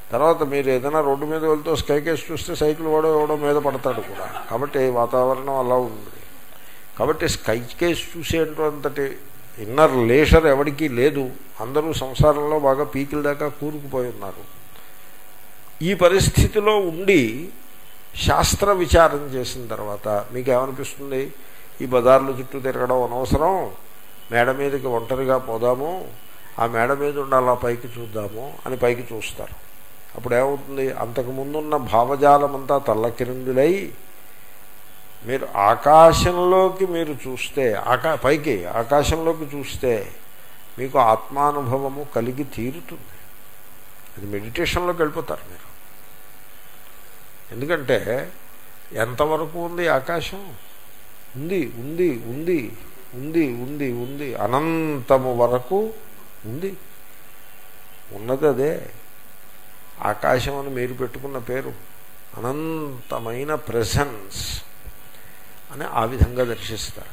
తర్వాత మీరు ఏదైనా రోడ్డు మీద వెళ్తూ స్కై కేసు చూస్తే సైకిల్ వాడో ఎవడో మీద పడతాడు కూడా. కాబట్టి వాతావరణం అలా ఉంది. కాబట్టి స్కై కేసు చూసేటంతటి ఇన్నర్ లేషర్ ఎవరికీ లేదు. అందరూ సంసారంలో బాగా పీకిల దాకా కూరుకుపోయి ఉన్నారు. ఈ పరిస్థితిలో ఉండి శాస్త్ర విచారం చేసిన తర్వాత మీకు ఏమనిపిస్తుంది? ఈ బజార్ల చుట్టూ తిరగడం అనవసరం, మేడ మీదకి ఒంటరిగా పోదాము, ఆ మేడ మీద ఉండి అలా పైకి చూద్దాము అని పైకి చూస్తారు. అప్పుడు ఏమవుతుంది? అంతకుముందున్న భావజాలమంతా తల్లకిరిందులై మీరు ఆకాశంలోకి మీరు చూస్తే, ఆకా పైకి ఆకాశంలోకి చూస్తే మీకు ఆత్మానుభవము కలిగి తీరుతుంది. అది మెడిటేషన్లోకి వెళ్ళిపోతారు మీరు. ఎందుకంటే ఎంతవరకు ఉంది ఆకాశం? ఉంది ఉంది ఉంది ఉంది ఉంది ఉంది అనంతము వరకు ఉంది. ఉన్నది అదే ఆకాశం అని మీరు పెట్టుకున్న పేరు. అనంతమైన ప్రెసెన్స్ అని ఆ విధంగా దర్శిస్తారు.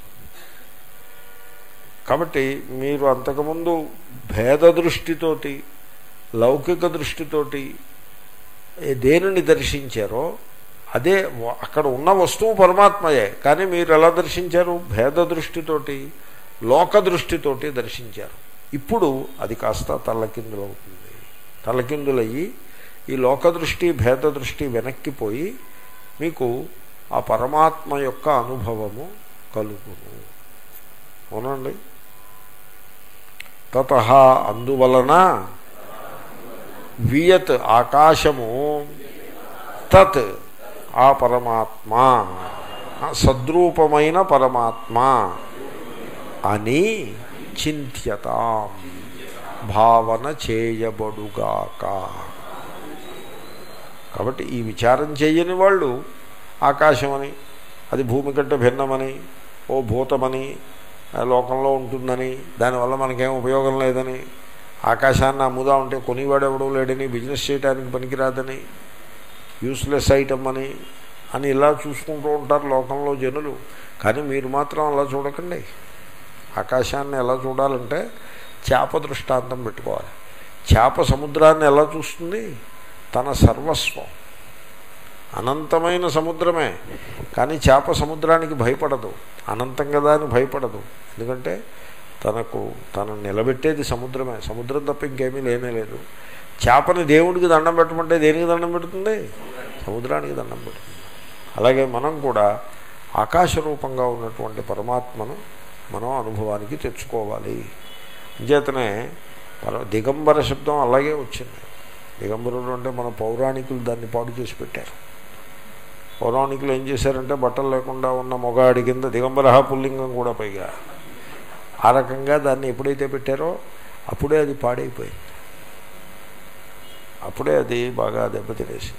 కాబట్టి మీరు అంతకుముందు భేద దృష్టితోటి లౌకిక దృష్టితోటి దేనిని దర్శించారో అదే అక్కడ ఉన్న వస్తువు పరమాత్మయే. కానీ మీరు ఎలా దర్శించారు? భేద దృష్టితోటి లోక దృష్టితోటి దర్శించారు. ఇప్పుడు అది కాస్త తల్లకిందులవుతుంది. తల్లకిందులయ్యి ఈ లోక దృష్టి భేద దృష్టి వెనక్కిపోయి మీకు ఆ పరమాత్మ యొక్క అనుభవము కలుగును. అవునండి. తతః అందువలన వియత్ ఆకాశము తత్ ఆ పరమాత్మ సద్రూపమైన పరమాత్మ అని చింత్యతాం భావన చేయబడుగాక. కాబట్టి ఈ విచారం చేయని వాళ్ళు ఆకాశమని, అది భూమి కంటే భిన్నమని, ఓ భూతమని, లోకంలో ఉంటుందని, దానివల్ల మనకేం ఉపయోగం లేదని, ఆకాశాన్ని అమ్ముదా ఉంటే కొనివాడు ఎవడూ లేడని, బిజినెస్ చేయడానికి పనికిరాదని, యూస్లెస్ ఐటమ్ అని అని ఇలా చూసుకుంటూ ఉంటారు లోకంలో జనులు. కానీ మీరు మాత్రం అలా చూడకండి. ఆకాశాన్ని ఎలా చూడాలంటే చేప దృష్టాంతం పెట్టుకోవాలి. చేప సముద్రాన్ని ఎలా చూస్తుంది? తన సర్వస్వం. అనంతమైన సముద్రమే, కానీ చేప సముద్రానికి భయపడదు. అనంతం కదా అని భయపడదు. ఎందుకంటే తనకు తను నిలబెట్టేది సముద్రమే. సముద్రం తప్ప ఇంకేమీ లేనే లేదు. చేపని దేవుడికి దండం పెట్టమంటే దేనికి దండం పెడుతుంది? సముద్రానికి దండం పెడుతుంది. అలాగే మనం కూడా ఆకాశ రూపంగా ఉన్నటువంటి పరమాత్మను మనం అనుభవానికి తెచ్చుకోవాలి. అంచేతనే పర దిగంబర శబ్దం అలాగే వచ్చింది. దిగంబరుడు అంటే మన పౌరాణికులు దాన్ని పాడు చేసి పెట్టారు. పౌరాణికులు ఏం చేశారంటే బట్టలు లేకుండా ఉన్న మొగాడి కింద దిగంబర పుల్లింగం కూడా పైగా ఆ రకంగా దాన్ని ఎప్పుడైతే పెట్టారో అప్పుడే అది పాడైపోయింది. అప్పుడే అది బాగా దెబ్బతినేసింది.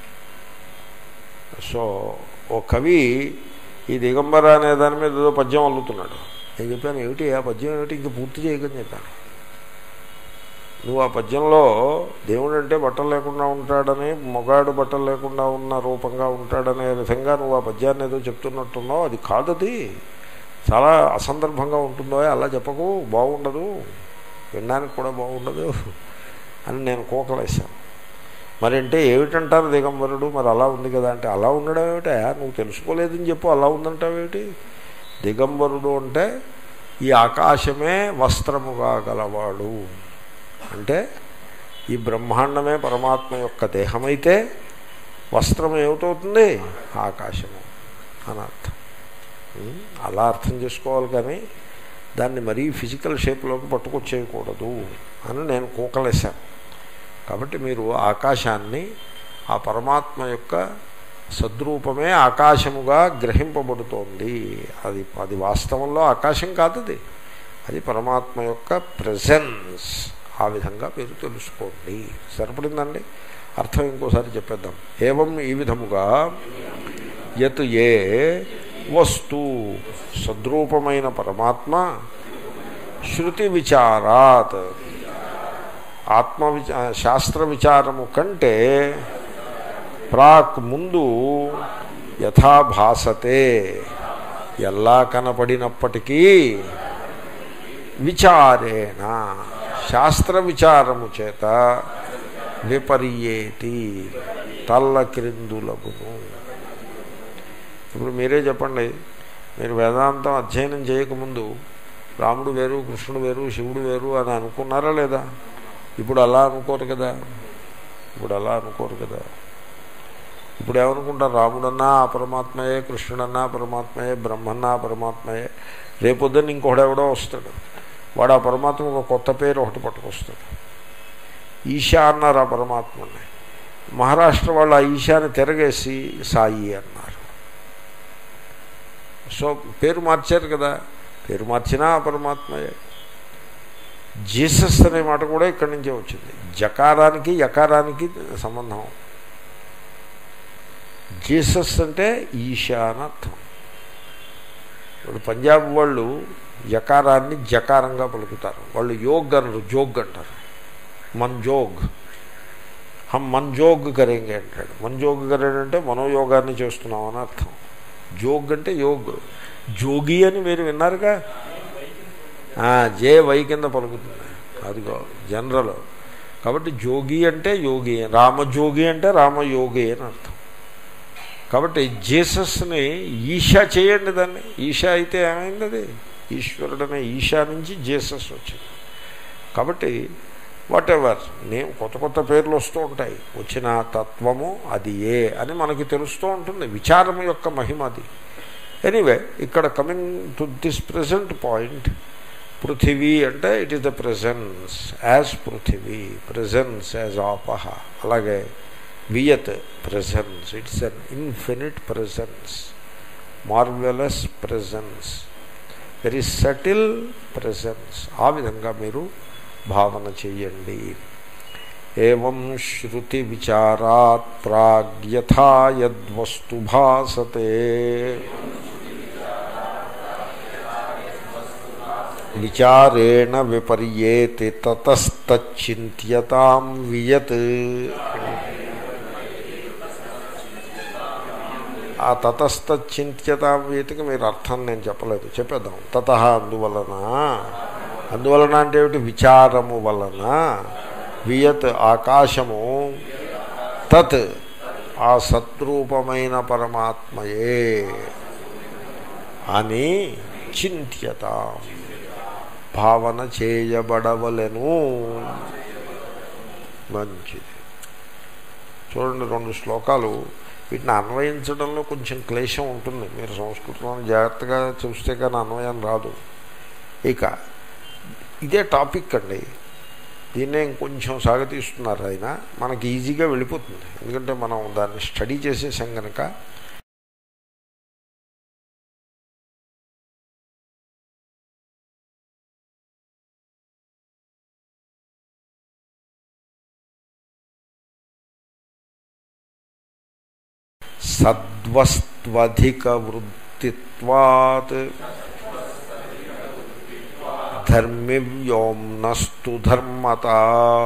సో ఓ కవి ఈ దిగంబర అనే దాని మీద ఏదో పద్యం అల్లుతున్నాడు. నేను చెప్పాను, ఏమిటి ఆ పద్యం ఏమిటి, ఇంక పూర్తి చేయకని చెప్పాను. నువ్వు ఆ పద్యంలో దేవుడు అంటే బట్టలు లేకుండా ఉంటాడని, మొగాడు బట్టలు లేకుండా ఉన్న రూపంగా ఉంటాడనే విధంగా నువ్వు ఆ పద్యాన్ని ఏదో చెప్తున్నట్టున్నావు. అది కాదది, చాలా అసందర్భంగా ఉంటుందో, అలా చెప్పకు, బాగుండదు, వినడానికి కూడా బాగుండదు అని నేను కోకలేశాను. మరి అంటే ఏమిటంటారు దిగంబరుడు? మరి అలా ఉంది కదా అంటే, అలా ఉండడం ఏమిటా, నువ్వు తెలుసుకోలేదని చెప్పు, అలా ఉందంటావేమిటి? దిగంబరుడు అంటే ఈ ఆకాశమే వస్త్రముగా గలవాడు. అంటే ఈ బ్రహ్మాండమే పరమాత్మ యొక్క దేహమైతే వస్త్రం ఏమిటవుతుంది? ఆకాశము అని అర్థం. అలా అర్థం చేసుకోవాలి. కానీ దాన్ని మరీ ఫిజికల్ షేప్లోకి పట్టుకొచ్చేయకూడదు అని నేను కూకలేశాను. కాబట్టి మీరు ఆకాశాన్ని ఆ పరమాత్మ యొక్క సద్రూపమే ఆకాశముగా గ్రహింపబడుతోంది. అది అది వాస్తవంలో ఆకాశం కాదు, అది అది పరమాత్మ యొక్క ప్రెజెన్స్. ఆ విధంగా మీరు తెలుసుకోండి. సరిపడిందండి? అర్థం ఇంకోసారి చెప్పేద్దాం. ఏవం ఈ విధముగా యత్ ఏ వస్తు సద్రూపమైన పరమాత్మ శృతి విచారాత్ ఆత్మ విచా శాస్త్ర విచారము కంటే ప్రాక్ ముందు యథాభాసతే ఎలా కనపడినప్పటికీ విచారేణ శాస్త్ర విచారము చేత విపర్యేతి తల్ల క్రిందులగును. ఇప్పుడు మీరే చెప్పండి, మీరు వేదాంతం అధ్యయనం చేయకముందు రాముడు వేరు, కృష్ణుడు వేరు, శివుడు వేరు అని అనుకున్నారా లేదా? ఇప్పుడు అలా అనుకోరు కదా. ఇప్పుడు అలా అనుకోరు కదా. ఇప్పుడు ఏమనుకుంటారు? రాముడన్నా పరమాత్మయే, కృష్ణుడన్నా పరమాత్మయే, బ్రహ్మన్నా పరమాత్మయే. రేపొద్దున ఇంకొకడెవడో వస్తాడు, వాడు ఆ పరమాత్మ ఒక కొత్త పేరు ఒకటి పట్టుకొస్తాడు. ఈశా అన్నారు ఆ పరమాత్మని. మహారాష్ట్ర వాళ్ళు ఆ ఈశాని తిరగేసి సాయి అన్నారు. సో పేరు మార్చారు కదా. పేరు మార్చినా ఆ పరమాత్మయే. జీసస్ అనే మాట కూడా ఇక్కడి నుంచే వచ్చింది. జకారానికి యకారానికి సంబంధం. జీసస్ అంటే ఈశా అని అర్థం. ఇప్పుడు పంజాబ్ వాళ్ళు యకారాన్ని జకారంగా పలుకుతారు. వాళ్ళు యోగ్ అనరు, జోగ్ అంటారు. మన్జోగ్, హమ్ మన్జోగ్ కరేంగే అంటాడు. మన్జోగ్ కరేడంటే మనోయోగాన్ని చేస్తున్నాం అని అర్థం. జోగ్ అంటే యోగ్. జోగి అని మీరు విన్నారుగా, జే వై కింద పలుకుతుంది, అదిగో జనరల్. కాబట్టి జోగి అంటే యోగి, రామజోగి అంటే రామయోగి అని అర్థం. కాబట్టి జీసస్ని ఈశా చేయండి దాన్ని. ఈశా అయితే ఏమైంది? అది ఈశ్వరుడనే ఈశా నుంచి జీసస్ వచ్చింది. కాబట్టి వాట్ ఎవర్ నేను కొత్త కొత్త పేర్లు వస్తూ ఉంటాయి. వచ్చిన తత్వము అది ఏ అని మనకి తెలుస్తూ ఉంటుంది. విచారం యొక్క మహిమ అది. ఎనీవే, ఇక్కడ coming to this present point, పృథివీ అంటే it is the presence as పృథివీ, ప్రెజెన్స్ యాజ్ ఆపహ. అలాగే వియత్ presence, it's an infinite presence, marvellous presence, very subtle presence. ఆ విధంగా మీరు భావన చెయ్యండి. ఏవం శృతి విచారాత్ ప్రాగ్యథా యద్వస్తు భాసతే విచారేణ విపర్యేతి తతస్తచ్చింత్యతాం వియత్. ఆ తతస్తచ్చింత్యతాం వియత్కి మీరు అర్థం నేను చెప్పలేదు, చెప్పేద్దాం. తతః అందువలన, అందువలన అంటే ఏమిటి? విచారము వలన. వియత్ ఆకాశము, తత్ ఆ సత్రూపమైన పరమాత్మయే అని చింత్యత భావన చేయబడవలెను. మంచిది. చూడండి, రెండు శ్లోకాలు. వీటిని అన్వయించడంలో కొంచెం క్లేశం ఉంటుంది. మీరు సంస్కృతంలో జాగ్రత్తగా చూస్తే కానీ అన్వయం రాదు. ఇక ఇదే టాపిక్ అండి. దీన్నే ఇంకొంచెం సాగతీస్తున్నారు ఆయన. మనకి ఈజీగా వెళ్ళిపోతుంది, ఎందుకంటే మనం దాన్ని స్టడీ చేసేసాం కనుక. సద్వస్త్వధిక వృత్తిత్వాత్ ధర్మివ్యోమ్నస్తు ధర్మతా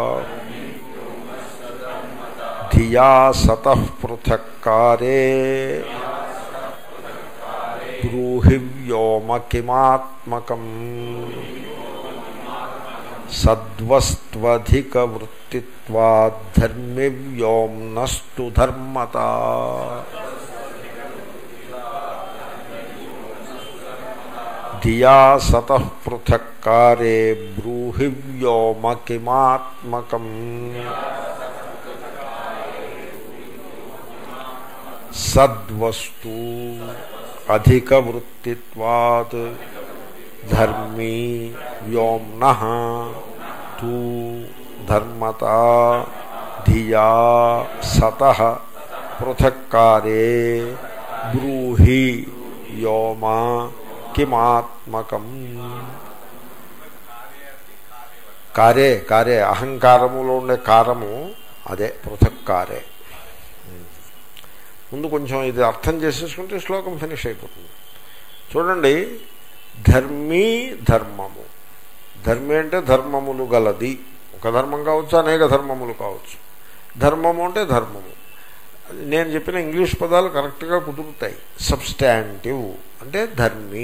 ధియా సతః పృథక్కారే బ్రూహి వ్యోమ కిమాత్మకం. సద్వస్త్వధిక వృత్తిత్వాత్ ధర్మివ్యోమ్నస్తు ధర్మతా ధియా సతః పృథక్కారే బ్రూహి వ్యోమ కిమాత్మకం. సద్వస్తు అధిక వృత్తిత్వాత్ ధర్మీ వ్యోమ్నః తు ధర్మతా ధియా సతః పృథక్కారే బ్రూహి వ్యోమ కిమాత్మకం. కారే, కారే అహంకారములో ఉండే కారము అదే పృథక్కారే. ముందు కొంచెం ఇది అర్థం చేసేసుకుంటే శ్లోకం ఫినిష్ అయిపోతుంది. చూడండి, ధర్మీ ధర్మము. ధర్మి అంటే ధర్మములు గలది. ఒక ధర్మం కావచ్చు, అనేక ధర్మములు కావచ్చు. ధర్మము అంటే ధర్మము. నేను చెప్పిన ఇంగ్లీష్ పదాలు కరెక్ట్గా కుదురుతాయి. సబ్స్టాంటివ్ అంటే ధర్మి,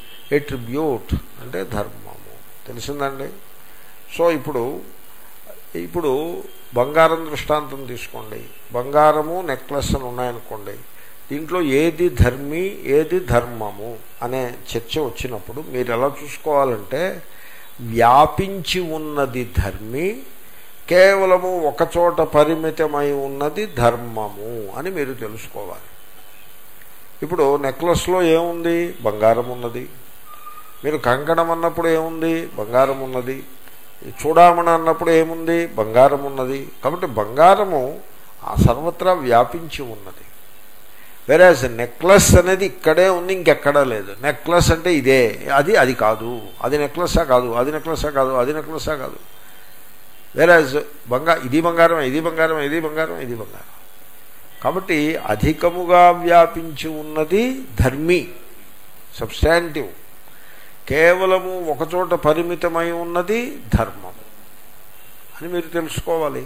ఎట్రిబ్యూట్ అంటే ధర్మము. తెలిసిందండి? సో ఇప్పుడు ఇప్పుడు బంగారం దృష్టాంతం తీసుకోండి. బంగారము నెక్లెస్ అని ఉన్నాయనుకోండి. దీంట్లో ఏది ధర్మి ఏది ధర్మము అనే చర్చ వచ్చినప్పుడు మీరు ఎలా చూసుకోవాలంటే వ్యాపించి ఉన్నది ధర్మి, కేవలము ఒకచోట పరిమితమై ఉన్నది ధర్మము అని మీరు తెలుసుకోవాలి. ఇప్పుడు నెక్లెస్లో ఏముంది? బంగారం ఉన్నది. మీరు కంకణం అన్నప్పుడు ఏముంది? బంగారం ఉన్నది. చూడామణి అన్నప్పుడు ఏముంది? బంగారం ఉన్నది. కాబట్టి బంగారము ఆ సర్వత్రా వ్యాపించి ఉన్నది. వెరాజ్ నెక్లెస్ అనేది ఇక్కడే ఉంది, ఇంకెక్కడా లేదు. నెక్లెస్ అంటే ఇదే, అది అది కాదు, అది నెక్లెస్సా కాదు, అది నెక్లెస్సా కాదు, అది నెక్లెస్సా కాదు. వెరాజ్ బంగా ఇది బంగారం, ఇది బంగారం, ఇది బంగారం, ఇది బంగారం. కాబట్టి అధికముగా వ్యాపించి ఉన్నది ధర్మి, సబ్స్టాంటివ్. కేవలము ఒకచోట పరిమితమై ఉన్నది ధర్మము అని మీరు తెలుసుకోవాలి.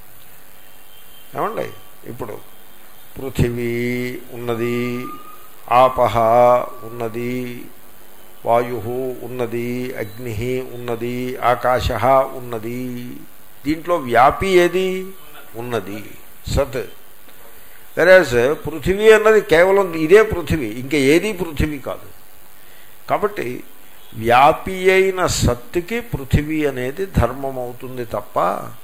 ఏమండి? ఇప్పుడు పృథివీ ఉన్నది, ఆపహ ఉన్నది, వాయు ఉన్నది, అగ్ని ఉన్నది, ఆకాశ ఉన్నది. దీంట్లో వ్యాపి ఏది? ఉన్నది, సత్. వెరాజ్ పృథివీ అన్నది కేవలం ఇదే పృథివీ, ఇంకా ఏది పృథివీ కాదు. కాబట్టి వ్యాపి అయిన సత్తుకి పృథివీ అనేది ధర్మం అవుతుంది తప్ప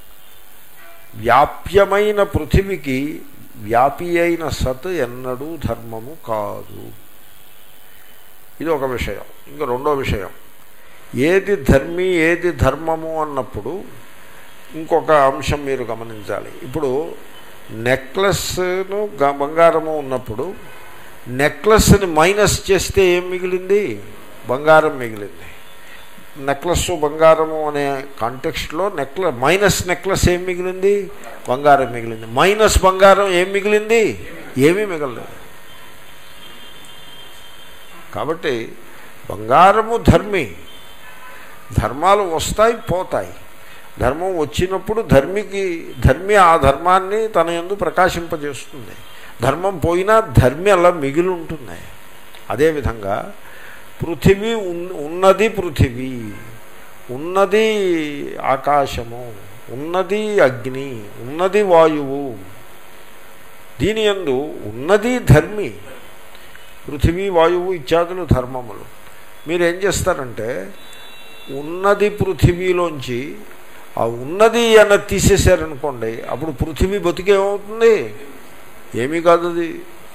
వ్యాప్యమైన పృథివీకి వ్యాపి అయిన సత్ ఎన్నడూ ధర్మము కాదు. ఇది ఒక విషయం. ఇంకా రెండో విషయం, ఏది ధర్మి ఏది ధర్మము అన్నప్పుడు ఇంకొక అంశం మీరు గమనించాలి. ఇప్పుడు నెక్లెస్ను బంగారము ఉన్నప్పుడు నెక్లెస్ని మైనస్ చేస్తే ఏం మిగిలింది? బంగారం మిగిలింది. నెక్లెస్ బంగారము అనే కాంటెక్స్ట్లో నెక్లెస్ మైనస్ నెక్లెస్ ఏం మిగిలింది? బంగారం మిగిలింది. మైనస్ బంగారం ఏం మిగిలింది? ఏమీ మిగలలేదు. కాబట్టి బంగారము ధర్మి. ధర్మాలు వస్తాయి పోతాయి. ధర్మం వచ్చినప్పుడు ధర్మికి ధర్మి ఆ ధర్మాన్ని తన యందు ప్రకాశింపజేస్తుంది. ధర్మం పోయినా ధర్మి అలా మిగిలి ఉంటుంది. అదేవిధంగా పృథివీ ఉన్నది, పృథివీ ఉన్నది, ఆకాశము ఉన్నది, అగ్ని ఉన్నది, వాయువు. దీని యందు ఉన్నది ధర్మి. పృథివీ వాయువు ఇత్యాదులు ధర్మములు. మీరేం చేస్తారంటే ఉన్నది పృథివీలోంచి ఆ ఉన్నది అన్నది తీసేశారనుకోండి, అప్పుడు పృథివీ బతికేమవుతుంది? ఏమీ కాదు. అది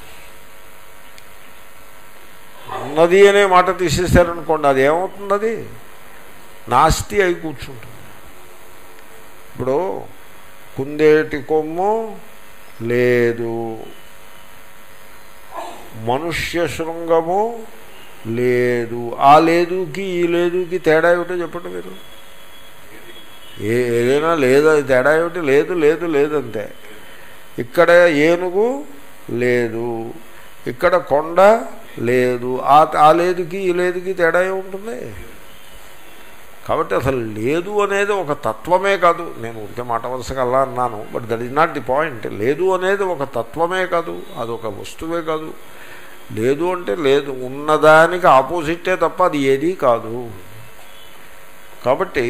ఉన్నది అనే మాట తీసేశారనుకోండి, అది ఏమవుతుంది? అది నాస్తి అయి కూర్చుంటుంది. ఇప్పుడు కుందేటి కొమ్ము లేదు, మనుష్య శృంగము లేదు. ఆ లేదుకి ఈ లేదుకి తేడా ఏమిటో చెప్పండి మీరు. ఏ ఏదైనా లేదు, అది తేడా ఏమిటి? లేదు లేదు లేదు అంతే. ఇక్కడ ఏనుగు లేదు, ఇక్కడ కొండ లేదు. ఆ లేదుకి ఈ లేదుకి తేడా ఏముంటుంది? కాబట్టి అసలు లేదు అనేది ఒక తత్వమే కాదు. నేను ఉంటే మాట వరుసగా అలా అన్నాను, but that is not the point. లేదు అనేది ఒక తత్వమే కాదు, అదొక వస్తువే కాదు. లేదు అంటే లేదు, ఉన్నదానికి ఆపోజిటే తప్ప అది ఏదీ కాదు. కాబట్టి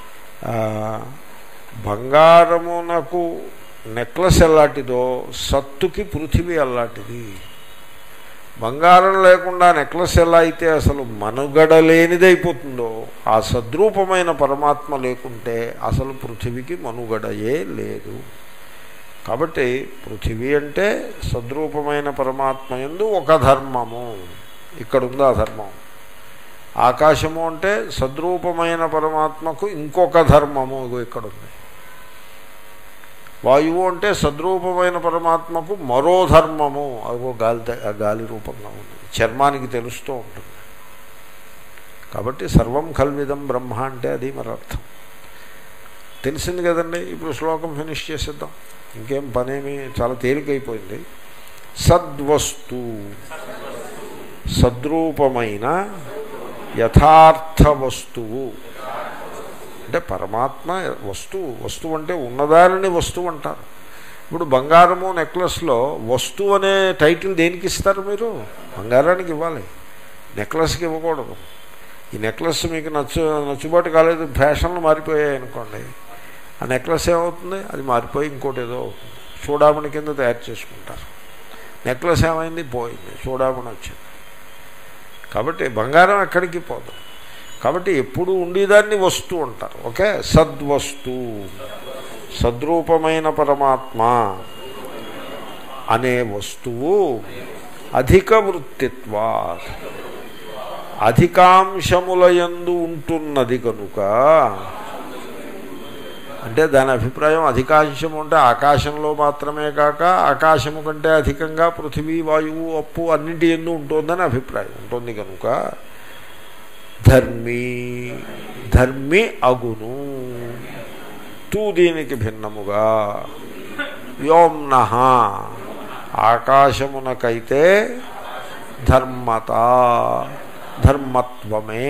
బంగారమునకు నెక్లెస్ ఎలాంటిదో సత్తుకి పృథివీ అలాంటిది. బంగారం లేకుండా నెక్లెస్ ఎలా అయితే అసలు మనుగడ లేనిదైపోతుందో, ఆ సద్రూపమైన పరమాత్మ లేకుంటే అసలు పృథివీకి మనుగడయే లేదు. కాబట్టి పృథివీ అంటే సద్రూపమైన పరమాత్మ యందు ఒక ధర్మము, ఇక్కడుంది ఆ ధర్మం. ఆకాశము అంటే సద్రూపమైన పరమాత్మకు ఇంకొక ధర్మము, ఇక్కడుంది. వాయువు అంటే సద్రూపమైన పరమాత్మకు మరో ధర్మము, అదిగో గాలి గాలి రూపంగా ఉంది, చర్మానికి తెలుస్తూ ఉంటుంది. కాబట్టి సర్వం కల్విదం బ్రహ్మ అంటే అది మరి అర్థం. తెలిసింది కదండి. ఇప్పుడు శ్లోకం ఫినిష్ చేసేద్దాం, ఇంకేం పనేమి, చాలా తేలికైపోయింది. సద్వస్తు సద్రూపమైన యథార్థ వస్తువు అంటే పరమాత్మ వస్తువు. వస్తువు అంటే ఉన్నదానిని వస్తువు అంటారు. ఇప్పుడు బంగారము నెక్లెస్లో వస్తువు అనే టైటిల్ దేనికి ఇస్తారు మీరు? బంగారానికి ఇవ్వాలి, నెక్లెస్కి ఇవ్వకూడదు. ఈ నెక్లెస్ మీకు నచ్చు నచ్చుబాటు కాలేదు, ఫ్యాషన్లు మారిపోయాయి అనుకోండి, ఆ నెక్లెస్ ఏమవుతుంది? అది మారిపోయి ఇంకోటి ఏదో అవుతుంది. చూడామణి కింద తయారు చేసుకుంటారు. నెక్లెస్ ఏమైంది? పోయింది, చూడామణి వచ్చింది. కాబట్టి బంగారం ఎక్కడికి పోదు. కాబట్టి ఎప్పుడు ఉండేదాన్ని వస్తువు అంటారు. ఓకే, సద్వస్తు, సద్రూపమైన పరమాత్మ అనే వస్తువు అధిక వృత్తిత్వా, అధికాంశములయందు ఉంటున్నది కనుక, అంటే దాని అభిప్రాయం అధికాంశము అంటే ఆకాశంలో మాత్రమే కాక ఆకాశము కంటే అధికంగా పృథివీ, వాయువు, అప్పు అన్నింటి ఎందు ఉంటుందని అభిప్రాయం ఉంటుంది కనుక ధర్మీ ధర్మి అగును. తూ దీనికి భిన్నముగా వ్యోమ్న ఆకాశమునకైతే ధర్మత ధర్మత్వమే.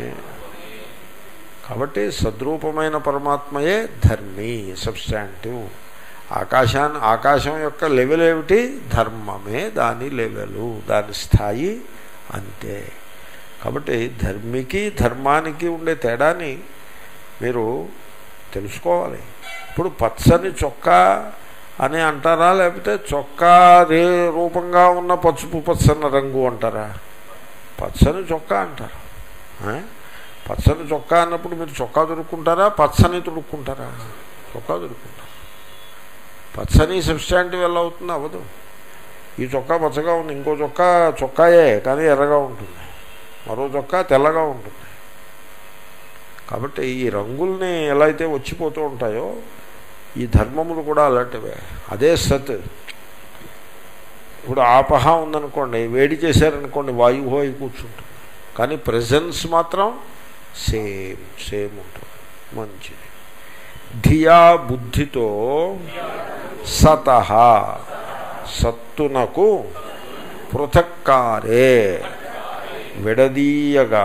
కాబట్టి సద్రూపమైన పరమాత్మయే ధర్మి, సబ్స్టాంటివ్. ఆకాశాన్ని ఆకాశం యొక్క లెవెల్ ఏమిటి? ధర్మమే దాని లెవెలు, దాని స్థాయి అంతే. కాబట్టి ధర్మికి ధర్మానికి ఉండే తేడాని మీరు తెలుసుకోవాలి. ఇప్పుడు పచ్చని చొక్కా అని అంటారా, లేకపోతే చొక్కా రే రూపంగా ఉన్న పసుపు పచ్చని రంగు అంటారా? పచ్చని చొక్కా అంటారు. పచ్చని చొక్కా అన్నప్పుడు మీరు చొక్కా దొరుకుంటారా, పచ్చని దొరుకుంటారా? చొక్కా దొరుకుంటారు. పచ్చని సబ్స్టాంటివ్ ఎలా అవుతుంది? అవ్వదు. ఈ చొక్కా పచ్చగా ఉంది, ఇంకో చొక్కా చొక్కాయే కానీ ఎర్రగా ఉంటుంది, మరో చొక్కా తెల్లగా ఉంటుంది. కాబట్టి ఈ రంగుల్ని ఎలా అయితే వచ్చిపోతూ ఉంటాయో ఈ ధర్మములు కూడా అలాంటివే. అదే సత్. ఇప్పుడు ఆపహ ఉందనుకోండి, వేడి చేశారనుకోండి, వాయువు అయి కూర్చుంటుంది, కానీ ప్రెజెన్స్ మాత్రం సేమ్ సేమ్ ఉంటుంది. మంచిది. ధియా బుద్ధితో సతః సత్తునకు పృథక్కారే విడదీయగా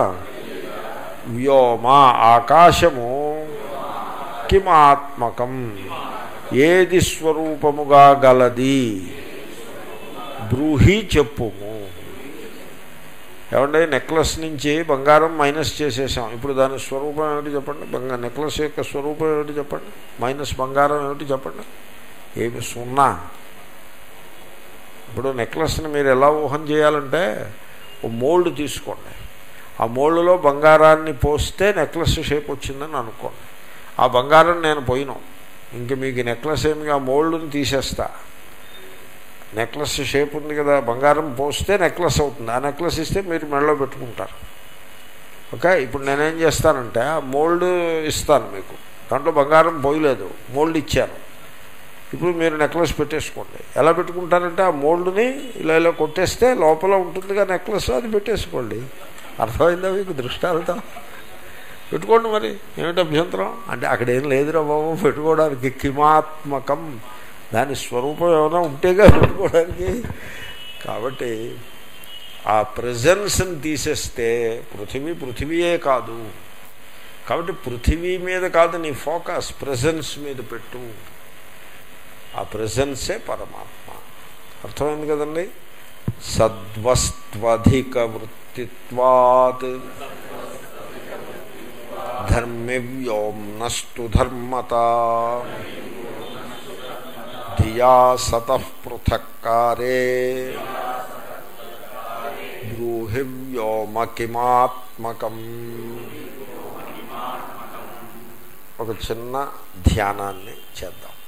వ్యోమ ఆకాశము కిమాత్మకం ఏది స్వరూపముగా గలది బ్రూహి చెప్పుము. ఏమంటే నెక్లెస్ నుంచి బంగారం మైనస్ చేసేసాం, ఇప్పుడు దాని స్వరూపం ఏమిటి చెప్పండి? బంగారు నెక్లెస్ యొక్క స్వరూపం ఏమిటి చెప్పండి? మైనస్ బంగారం ఏమిటి చెప్పండి? ఏమి? సున్నా. ఇప్పుడు నెక్లెస్ని మీరు ఎలా ఊహం చేయాలంటే ఓ మోల్డ్ తీసుకోండి, ఆ మోల్డ్లో బంగారాన్ని పోస్తే నెక్లెస్ షేప్ వచ్చిందని అనుకోండి. ఆ బంగారం నేను పోయినాం, ఇంక మీకు నెక్లెస్ ఏమి, ఆ మోల్డ్ని తీసేస్తా. నెక్లెస్ షేప్ ఉంది కదా, బంగారం పోస్తే నెక్లెస్ అవుతుంది, ఆ నెక్లెస్ ఇస్తే మీరు మెడలో పెట్టుకుంటారు. ఓకే, ఇప్పుడు నేనేం చేస్తానంటే ఆ మోల్డ్ ఇస్తాను మీకు, దాంట్లో బంగారం పోయలేదు, మోల్డ్ ఇచ్చాను. ఇప్పుడు మీరు నెక్లెస్ పెట్టేసుకోండి. ఎలా పెట్టుకుంటారంటే ఆ మోల్డ్ని ఇలా ఇలా కొట్టేస్తే లోపల ఉంటుందిగా నెక్లెస్, అది పెట్టేసుకోండి. అర్థమైందా మీకు? దృష్టాలతో పెట్టుకోండి. మరి ఏమిటి అభ్యంతరం? అంటే అక్కడేం లేదురా బాబు పెట్టుకోవడానికి. కిమాత్మకం, దాని స్వరూపం ఏమైనా ఉంటేగా పెట్టుకోవడానికి. కాబట్టి ఆ ప్రెజెన్స్ని తీసేస్తే పృథివీ పృథివీయే కాదు. కాబట్టి పృథివీ మీద కాదు నీ ఫోకస్, ప్రెజెన్స్ మీద పెట్టు. ఆ ప్రెజెన్సే పరమాత్మ. అర్థమైంది కదండి? సద్వస్త్వధిక వృత్తిత్వాత్ ధర్మివ్యోమ్నస్తు ధర్మత ధియా సతః పృథక్కారే బ్రూహి వ్యోమ కిమాత్మకం. ఒక చిన్న ధ్యానాన్ని చేద్దాం.